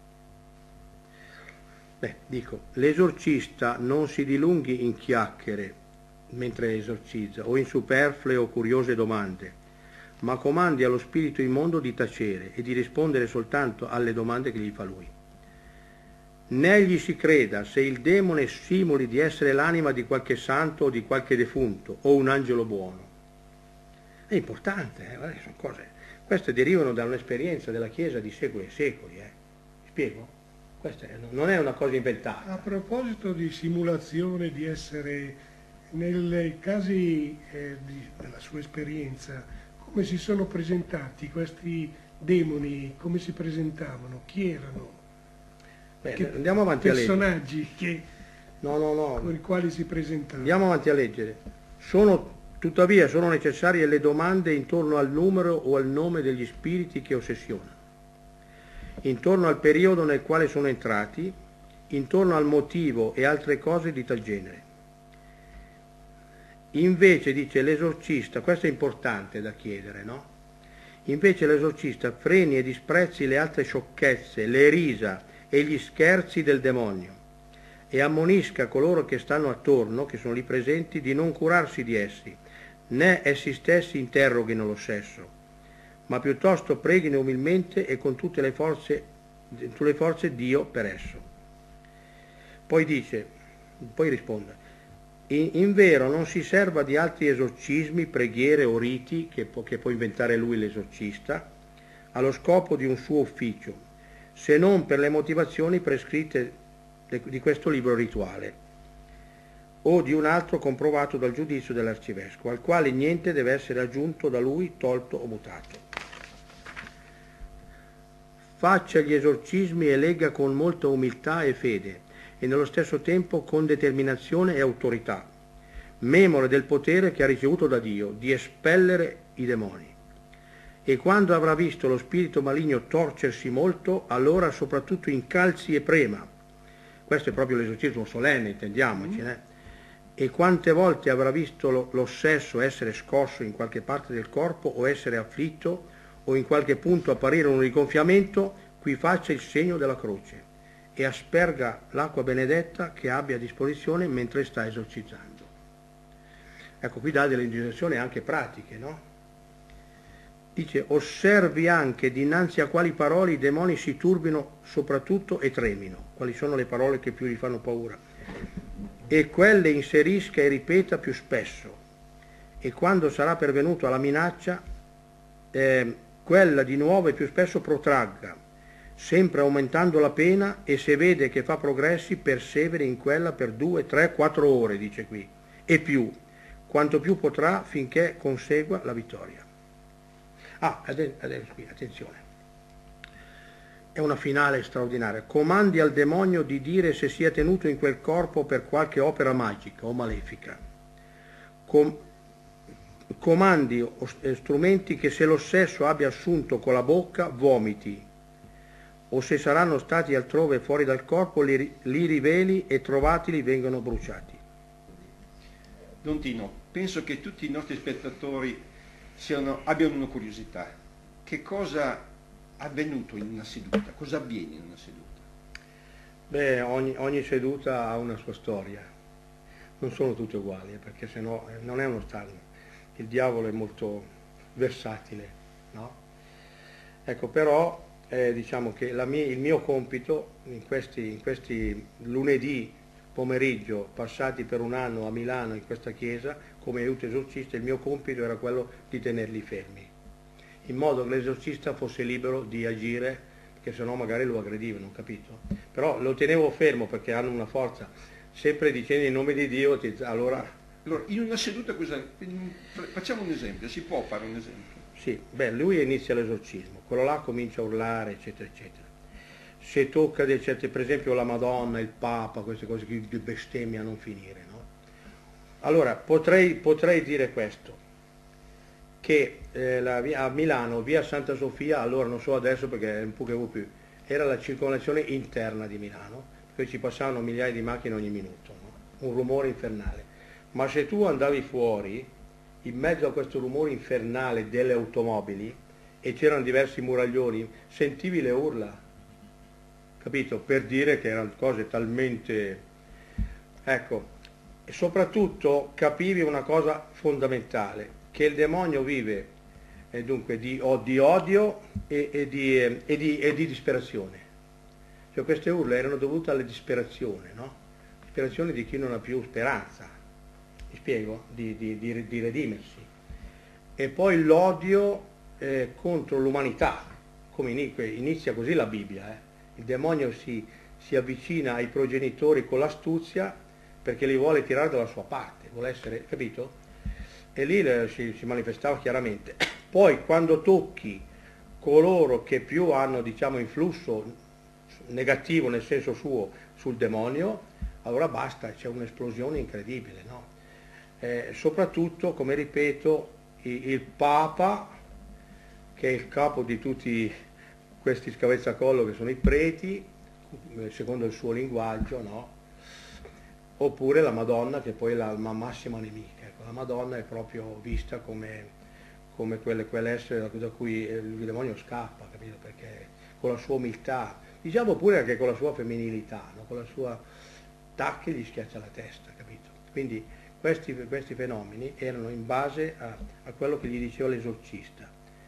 Dico, l'esorcista non si dilunghi in chiacchiere mentre esorcizza, o in superflue o curiose domande, ma comandi allo spirito immondo di tacere e di rispondere soltanto alle domande che gli fa lui. Né gli si creda se il demone simuli di essere l'anima di qualche santo o di qualche defunto o un angelo buono. È importante, sono cose. Queste derivano da un'esperienza della Chiesa di secoli e secoli. Spiego? Questa non è una cosa inventata. A proposito di simulazione di essere, nei casi della sua esperienza, come si sono presentati questi demoni, come si presentavano, chi erano? Andiamo avanti a leggere. Personaggi con i quali si presentavano. Andiamo avanti a leggere. Tuttavia sono necessarie le domande intorno al numero o al nome degli spiriti che ossessionano, intorno al periodo nel quale sono entrati, intorno al motivo e altre cose di tal genere. Invece, dice l'esorcista, questo è importante da chiedere, no? Invece l'esorcista freni e disprezzi le altre sciocchezze, le risa e gli scherzi del demonio e ammonisca coloro che stanno attorno, che sono lì presenti, di non curarsi di essi, né essi stessi interroghino lo stesso, ma piuttosto preghino umilmente e con tutte le forze Dio per esso. Poi risponde, in vero non si serva di altri esorcismi, preghiere o riti che può inventare lui l'esorcista, allo scopo di un suo ufficio, se non per le motivazioni prescritte di questo libro rituale o di un altro comprovato dal giudizio dell'arcivescovo, al quale niente deve essere aggiunto da lui, tolto o mutato. Faccia gli esorcismi e legga con molta umiltà e fede, e nello stesso tempo con determinazione e autorità, memore del potere che ha ricevuto da Dio di espellere i demoni. E quando avrà visto lo spirito maligno torcersi molto, allora soprattutto incalzi e prema. Questo è proprio l'esorcismo solenne, intendiamoci. E quante volte avrà visto l'ossesso essere scosso in qualche parte del corpo o essere afflitto o in qualche punto apparire un rigonfiamento, qui faccia il segno della croce e asperga l'acqua benedetta che abbia a disposizione mentre sta esorcizzando. Ecco, qui dà delle indicazioni anche pratiche, no? dice osservi anche dinanzi a quali parole i demoni si turbino soprattutto e tremino, quali sono le parole che più gli fanno paura, e quelle inserisca e ripeta più spesso, e quando sarà pervenuto alla minaccia quella di nuovo e più spesso protragga, sempre aumentando la pena, e se vede che fa progressi perseveri in quella per 2, 3, 4 ore, dice qui, e più, quanto più potrà finché consegua la vittoria. Adesso qui, attenzione, è una finale straordinaria. Comandi al demonio di dire se sia tenuto in quel corpo per qualche opera magica o malefica. Comandi strumenti che se l'ossesso abbia assunto con la bocca vomiti, o se saranno stati altrove fuori dal corpo li riveli e trovatili vengono bruciati. Don Tino, penso che tutti i nostri spettatori abbiano una curiosità. Che cosa è avvenuto in una seduta? Cosa avviene in una seduta? Beh, ogni seduta ha una sua storia. Non sono tutte uguali, perché sennò non è uno stallo. Il diavolo è molto versatile, no? Ecco, però diciamo che il mio compito in questi lunedì pomeriggio passati per un anno a Milano in questa chiesa come aiuto esorcista, il mio compito era quello di tenerli fermi, in modo che l'esorcista fosse libero di agire, perché sennò magari lo aggredivano, capito? Però lo tenevo fermo perché hanno una forza, sempre dicendo in nome di Dio, allora in una seduta facciamo un esempio, si può fare un esempio? Sì, lui inizia l'esorcismo, quello là comincia a urlare, eccetera, eccetera. Se tocca per esempio la Madonna, il Papa, queste cose di bestemmia a non finire, no? Allora, potrei dire questo, che a Milano, via Santa Sofia, allora non so adesso perché non potevo più, era la circolazione interna di Milano, perché ci passavano migliaia di macchine ogni minuto, no? Un rumore infernale. Ma se tu andavi fuori, in mezzo a questo rumore infernale delle automobili, e c'erano diversi muraglioni, sentivi le urla, capito? Per dire che erano cose talmente... Ecco, e soprattutto capivi una cosa fondamentale, che il demonio vive dunque di odio e di disperazione. Cioè queste urla erano dovute alla disperazione, no? Disperazione di chi non ha più speranza, mi spiego? Di redimersi. E poi l'odio contro l'umanità, come inizia così la Bibbia. Il demonio si avvicina ai progenitori con l'astuzia perché li vuole tirare dalla sua parte, vuole essere, capito? E lì si manifestava chiaramente. Poi quando tocchi coloro che più hanno, diciamo, influsso negativo nel senso suo sul demonio, allora basta, c'è un'esplosione incredibile, no? Soprattutto, come ripeto, il Papa, che è il capo di tutti questi scavezzacollo che sono i preti, secondo il suo linguaggio, no? Oppure la Madonna, che poi è la massima nemica. Ecco, la Madonna è proprio vista come quell'essere da cui il demonio scappa, capito? Perché con la sua umiltà, diciamo pure anche con la sua femminilità, no? Con la sua tacchi gli schiaccia la testa, capito? Quindi questi fenomeni erano in base a quello che gli diceva l'esorcista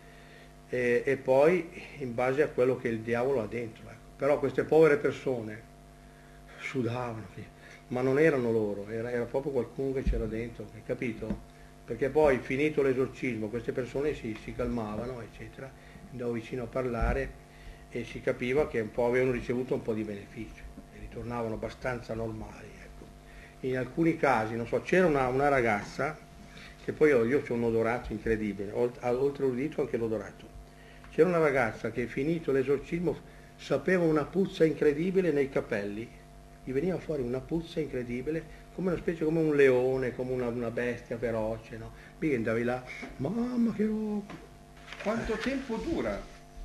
e poi in base a quello che il diavolo ha dentro. Ecco. Però queste povere persone sudavano, ma non erano loro, era proprio qualcuno che c'era dentro, capito? Perché poi finito l'esorcismo queste persone si calmavano, eccetera, andavo vicino a parlare e si capiva che un po' avevano ricevuto un po' di beneficio e ritornavano abbastanza normali. In alcuni casi, non so, c'era una ragazza, che poi io ho un odorato incredibile, oltre all'udito anche l'odorato. C'era una ragazza che finito l'esorcismo sapeva una puzza incredibile nei capelli, gli veniva fuori una puzza incredibile, come una specie, come un leone, come una bestia feroce, no? Mica andavi là, mamma che roba! Quanto tempo dura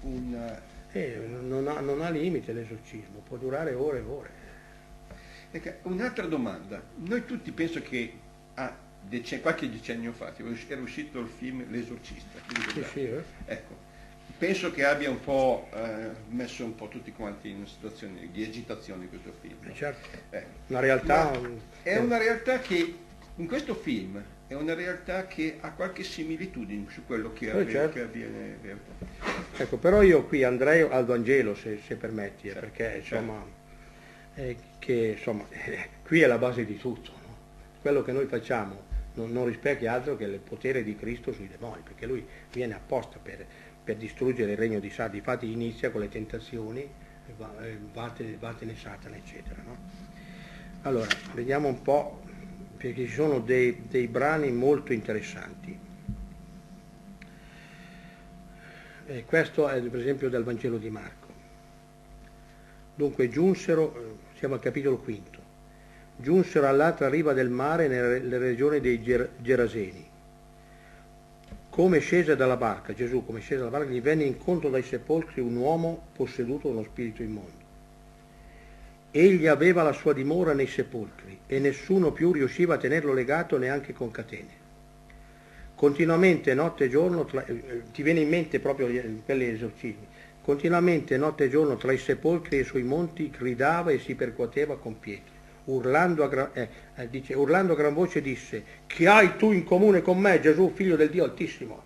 non ha limite l'esorcismo, può durare ore e ore. Un'altra domanda, noi tutti penso che qualche decennio fa era uscito il film L'Esorcista, sì. Ecco, penso che abbia un po' messo un po' tutti quanti in una situazione di agitazione questo film. Certo. Una realtà... È una realtà che in questo film è una realtà che ha qualche similitudine su quello che certo. che avviene. Ecco, però io qui andrei al Vangelo, se permetti, Certo, perché insomma, qui è la base di tutto, no? Quello che noi facciamo non rispecchia altro che il potere di Cristo sui demoni, perché lui viene apposta per distruggere il regno di Satana. Difatti inizia con le tentazioni, vattene Satana, eccetera, no? Allora, vediamo un po', perché ci sono dei brani molto interessanti. Questo è per esempio dal Vangelo di Marco. Dunque giunsero, siamo al capitolo 5, giunsero all'altra riva del mare nelle regioni dei Geraseni. Come scese dalla barca, Gesù come scese dalla barca, gli venne incontro dai sepolcri un uomo posseduto da uno spirito immondo. Egli aveva la sua dimora nei sepolcri e nessuno più riusciva a tenerlo legato neanche con catene. Continuamente notte e giorno, ti viene in mente proprio quelli esorcismi, continuamente notte e giorno tra i sepolcri e sui monti gridava e si percuoteva con pietre. Urlando a gran voce disse: che hai tu in comune con me, Gesù, figlio del Dio Altissimo?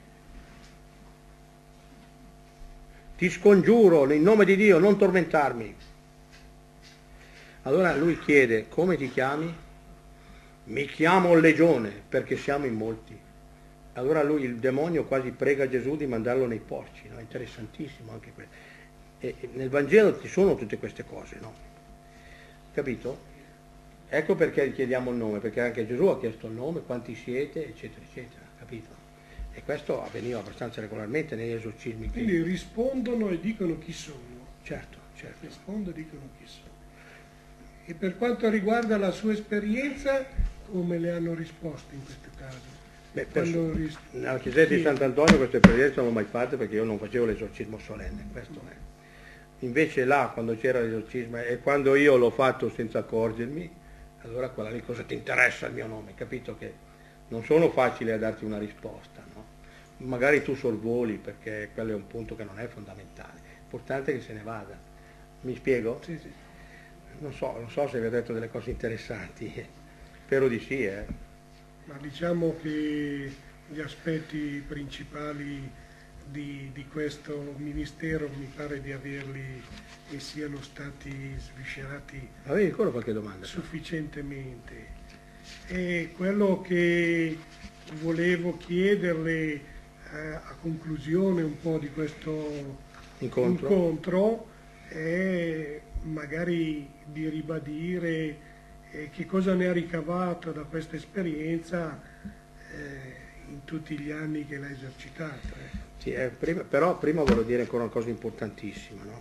Ti scongiuro nel nome di Dio, non tormentarmi. Allora lui chiede: come ti chiami? Mi chiamo Legione, perché siamo in molti. Allora lui, il demonio, quasi prega Gesù di mandarlo nei porci, no? Interessantissimo anche questo. E nel Vangelo ci sono tutte queste cose, no? Capito? Ecco perché chiediamo il nome, perché anche Gesù ha chiesto il nome, quanti siete, eccetera, eccetera, capito? E questo avveniva abbastanza regolarmente negli esorcismi. Quindi rispondono e dicono chi sono. Certo, certo. Rispondono e dicono chi sono. E per quanto riguarda la sua esperienza, come le hanno risposto in questo caso? Beh, nella chiesa di Sant'Antonio queste esperienze non l'ho mai fatte perché io non facevo l'esorcismo solenne, questo è. Invece là, quando c'era l'esorcismo e quando io l'ho fatto senza accorgermi, allora quella lì, cosa ti interessa il mio nome? Capito che non sono facili a darti una risposta, no? Magari tu sorvoli perché quello è un punto che non è fondamentale, l'importante è che se ne vada. Mi spiego? Sì, sì. Non so se vi ho detto delle cose interessanti, spero di sì, Ma diciamo che gli aspetti principali di questo ministero mi pare di averli e siano stati sviscerati Avevi ancora qualche domanda? sufficientemente. E quello che volevo chiederle a conclusione un po' di questo incontro è magari di ribadire che cosa ne ha ricavato da questa esperienza in tutti gli anni che l'ha esercitata. Sì, però prima voglio dire ancora una cosa importantissima, no?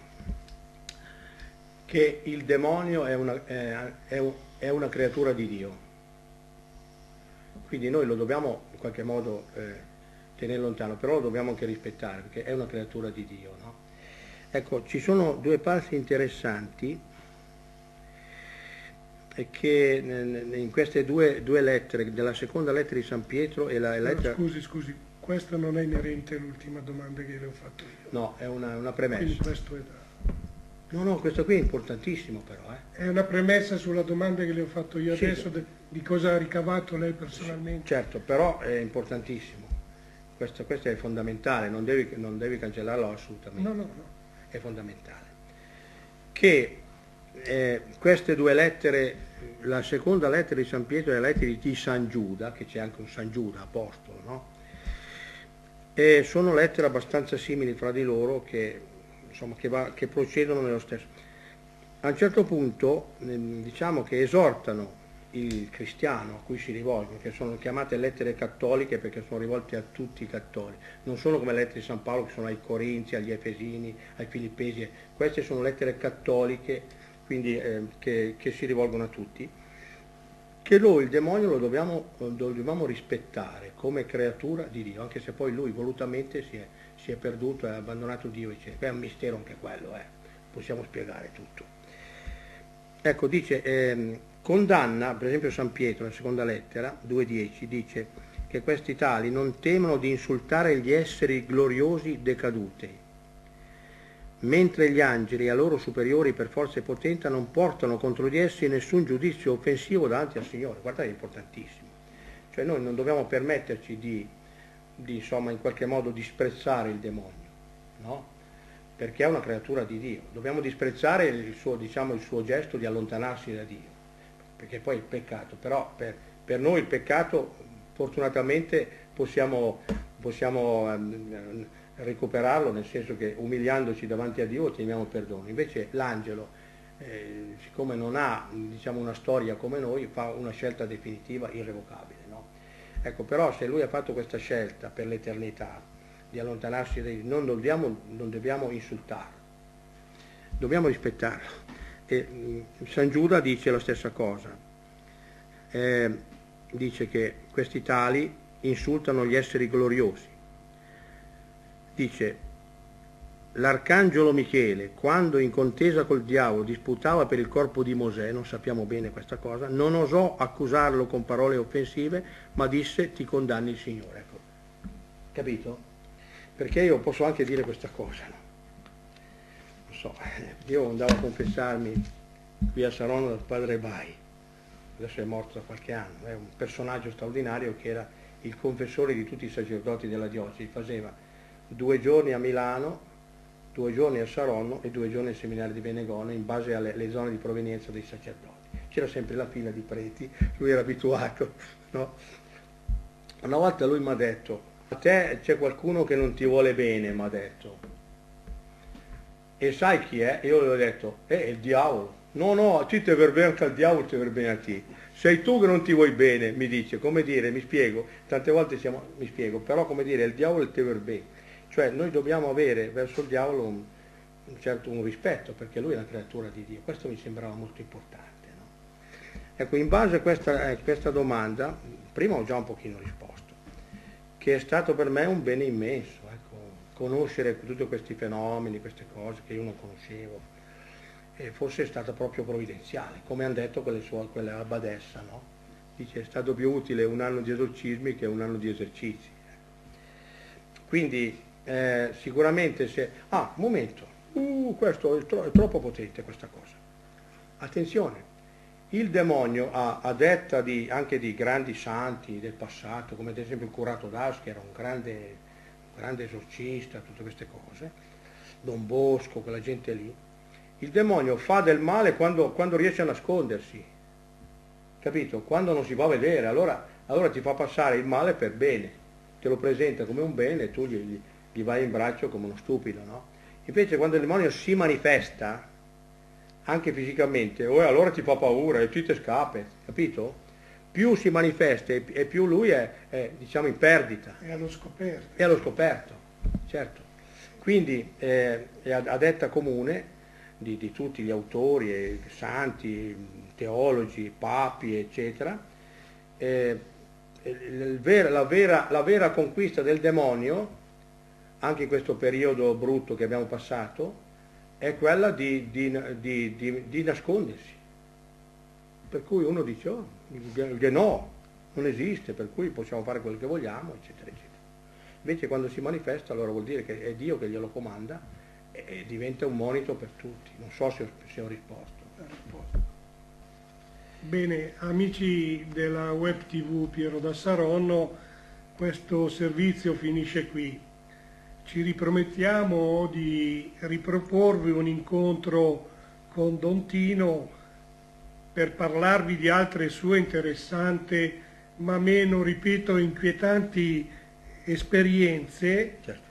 Che il demonio è una creatura di Dio, quindi noi lo dobbiamo in qualche modo tenere lontano, però lo dobbiamo anche rispettare perché è una creatura di Dio, no? Ecco, ci sono due passi interessanti che in queste due lettere, della seconda lettera di San Pietro e la lettera... Scusi, questo non è inerente all'ultima domanda che le ho fatto io. No, è una premessa. Quindi questo è No, questo qui è importantissimo però. È una premessa sulla domanda che le ho fatto io adesso, sì, di cosa ha ricavato lei personalmente. Certo, però è importantissimo. Questo è fondamentale, non devi cancellarlo assolutamente. No. È fondamentale. Che queste due lettere, la seconda lettera di San Pietro e la lettera di San Giuda, che c'è anche un San Giuda apostolo, no? E sono lettere abbastanza simili fra di loro che procedono nello stesso. A un certo punto diciamo che esortano il cristiano a cui si rivolgono, che sono chiamate lettere cattoliche perché sono rivolte a tutti i cattolici, non sono come le lettere di San Paolo che sono ai Corinzi, agli Efesini, ai Filippesi, queste sono lettere cattoliche, quindi che si rivolgono a tutti, che noi il demonio lo dobbiamo rispettare come creatura di Dio, anche se poi lui volutamente si è perduto e ha abbandonato Dio, eccetera. È un mistero anche quello, possiamo spiegare tutto. Ecco, dice, condanna, per esempio San Pietro, nella seconda lettera, 2,10, dice che questi tali non temono di insultare gli esseri gloriosi decaduti, mentre gli angeli a loro superiori per forza e potenza non portano contro di essi nessun giudizio offensivo davanti al Signore. Guardate, è importantissimo. Cioè noi non dobbiamo permetterci di insomma, in qualche modo disprezzare il demonio, no? Perché è una creatura di Dio. Dobbiamo disprezzare il suo gesto di allontanarsi da Dio, perché poi il peccato, però per noi il peccato fortunatamente possiamo recuperarlo, nel senso che umiliandoci davanti a Dio otteniamo perdono. Invece l'angelo, siccome non ha una storia come noi, fa una scelta definitiva, irrevocabile, no? Ecco, però se lui ha fatto questa scelta per l'eternità di allontanarsi da Dio, non dobbiamo insultarlo, dobbiamo rispettarlo. E San Giuda dice la stessa cosa, dice che questi tali insultano gli esseri gloriosi. Dice: l'arcangelo Michele, quando in contesa col diavolo disputava per il corpo di Mosè, non sappiamo bene questa cosa, non osò accusarlo con parole offensive, ma disse: ti condanni il Signore. Ecco, capito? Perché io posso anche dire questa cosa, no? Non so, io andavo a confessarmi qui a Saronno dal padre Bai, adesso è morto da qualche anno, è un personaggio straordinario che era il confessore di tutti i sacerdoti della diocesi, faceva 2 giorni a Milano, 2 giorni a Saronno e 2 giorni al seminario di Benegone in base alle zone di provenienza dei sacerdoti. C'era sempre la fila di preti, lui era abituato, no? Una volta lui mi ha detto: a te c'è qualcuno che non ti vuole bene, mi ha detto. E sai chi è? Io gli ho detto: è il diavolo. No, a ti te ver bene anche al diavolo, te ver bene a te. Sei tu che non ti vuoi bene, mi dice, come dire, mi spiego, tante volte mi spiego, però come dire, il diavolo te ver bene. Cioè noi dobbiamo avere verso il diavolo un rispetto, perché lui è una creatura di Dio. Questo mi sembrava molto importante, no? Ecco, in base a questa domanda, prima ho già un pochino risposto, che è stato per me un bene immenso, ecco, conoscere tutti questi fenomeni, queste cose che io non conoscevo, e forse è stata proprio provvidenziale, come hanno detto quella abbadessa, no? Dice: è stato più utile un anno di esorcismi che un anno di esercizi. Quindi sicuramente se... un momento, questo è troppo potente questa cosa. Attenzione, il demonio a detta anche di grandi santi del passato, come ad esempio il curato d'Ars, che era un grande esorcista, tutte queste cose, Don Bosco, quella gente lì, il demonio fa del male quando riesce a nascondersi, capito? Quando non si va a vedere, allora ti fa passare il male per bene, te lo presenta come un bene e tu gli vai in braccio come uno stupido, no? Invece quando il demonio si manifesta, anche fisicamente, allora ti fa paura e tu ti scappi, capito? Più si manifesta e più lui è diciamo in perdita. È allo scoperto. È allo scoperto, certo. Quindi è a detta comune di tutti gli autori, santi, teologi, papi, eccetera, la vera conquista del demonio, anche in questo periodo brutto che abbiamo passato, è quella di nascondersi. Per cui uno dice: no, non esiste, per cui possiamo fare quello che vogliamo, eccetera, eccetera. Invece quando si manifesta, allora vuol dire che è Dio che glielo comanda e diventa un monito per tutti. Non so se ho risposto. Bene, amici della web tv Piero da Saronno, questo servizio finisce qui. Ci ripromettiamo di riproporvi un incontro con Don Tino per parlarvi di altre sue interessanti, ma meno, ripeto, inquietanti esperienze, Certo.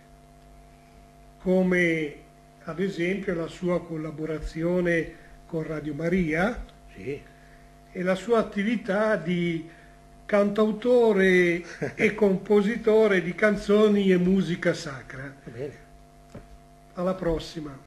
Come ad esempio la sua collaborazione con Radio Maria. Sì. E la sua attività di cantautore e compositore di canzoni e musica sacra. Va bene. Alla prossima.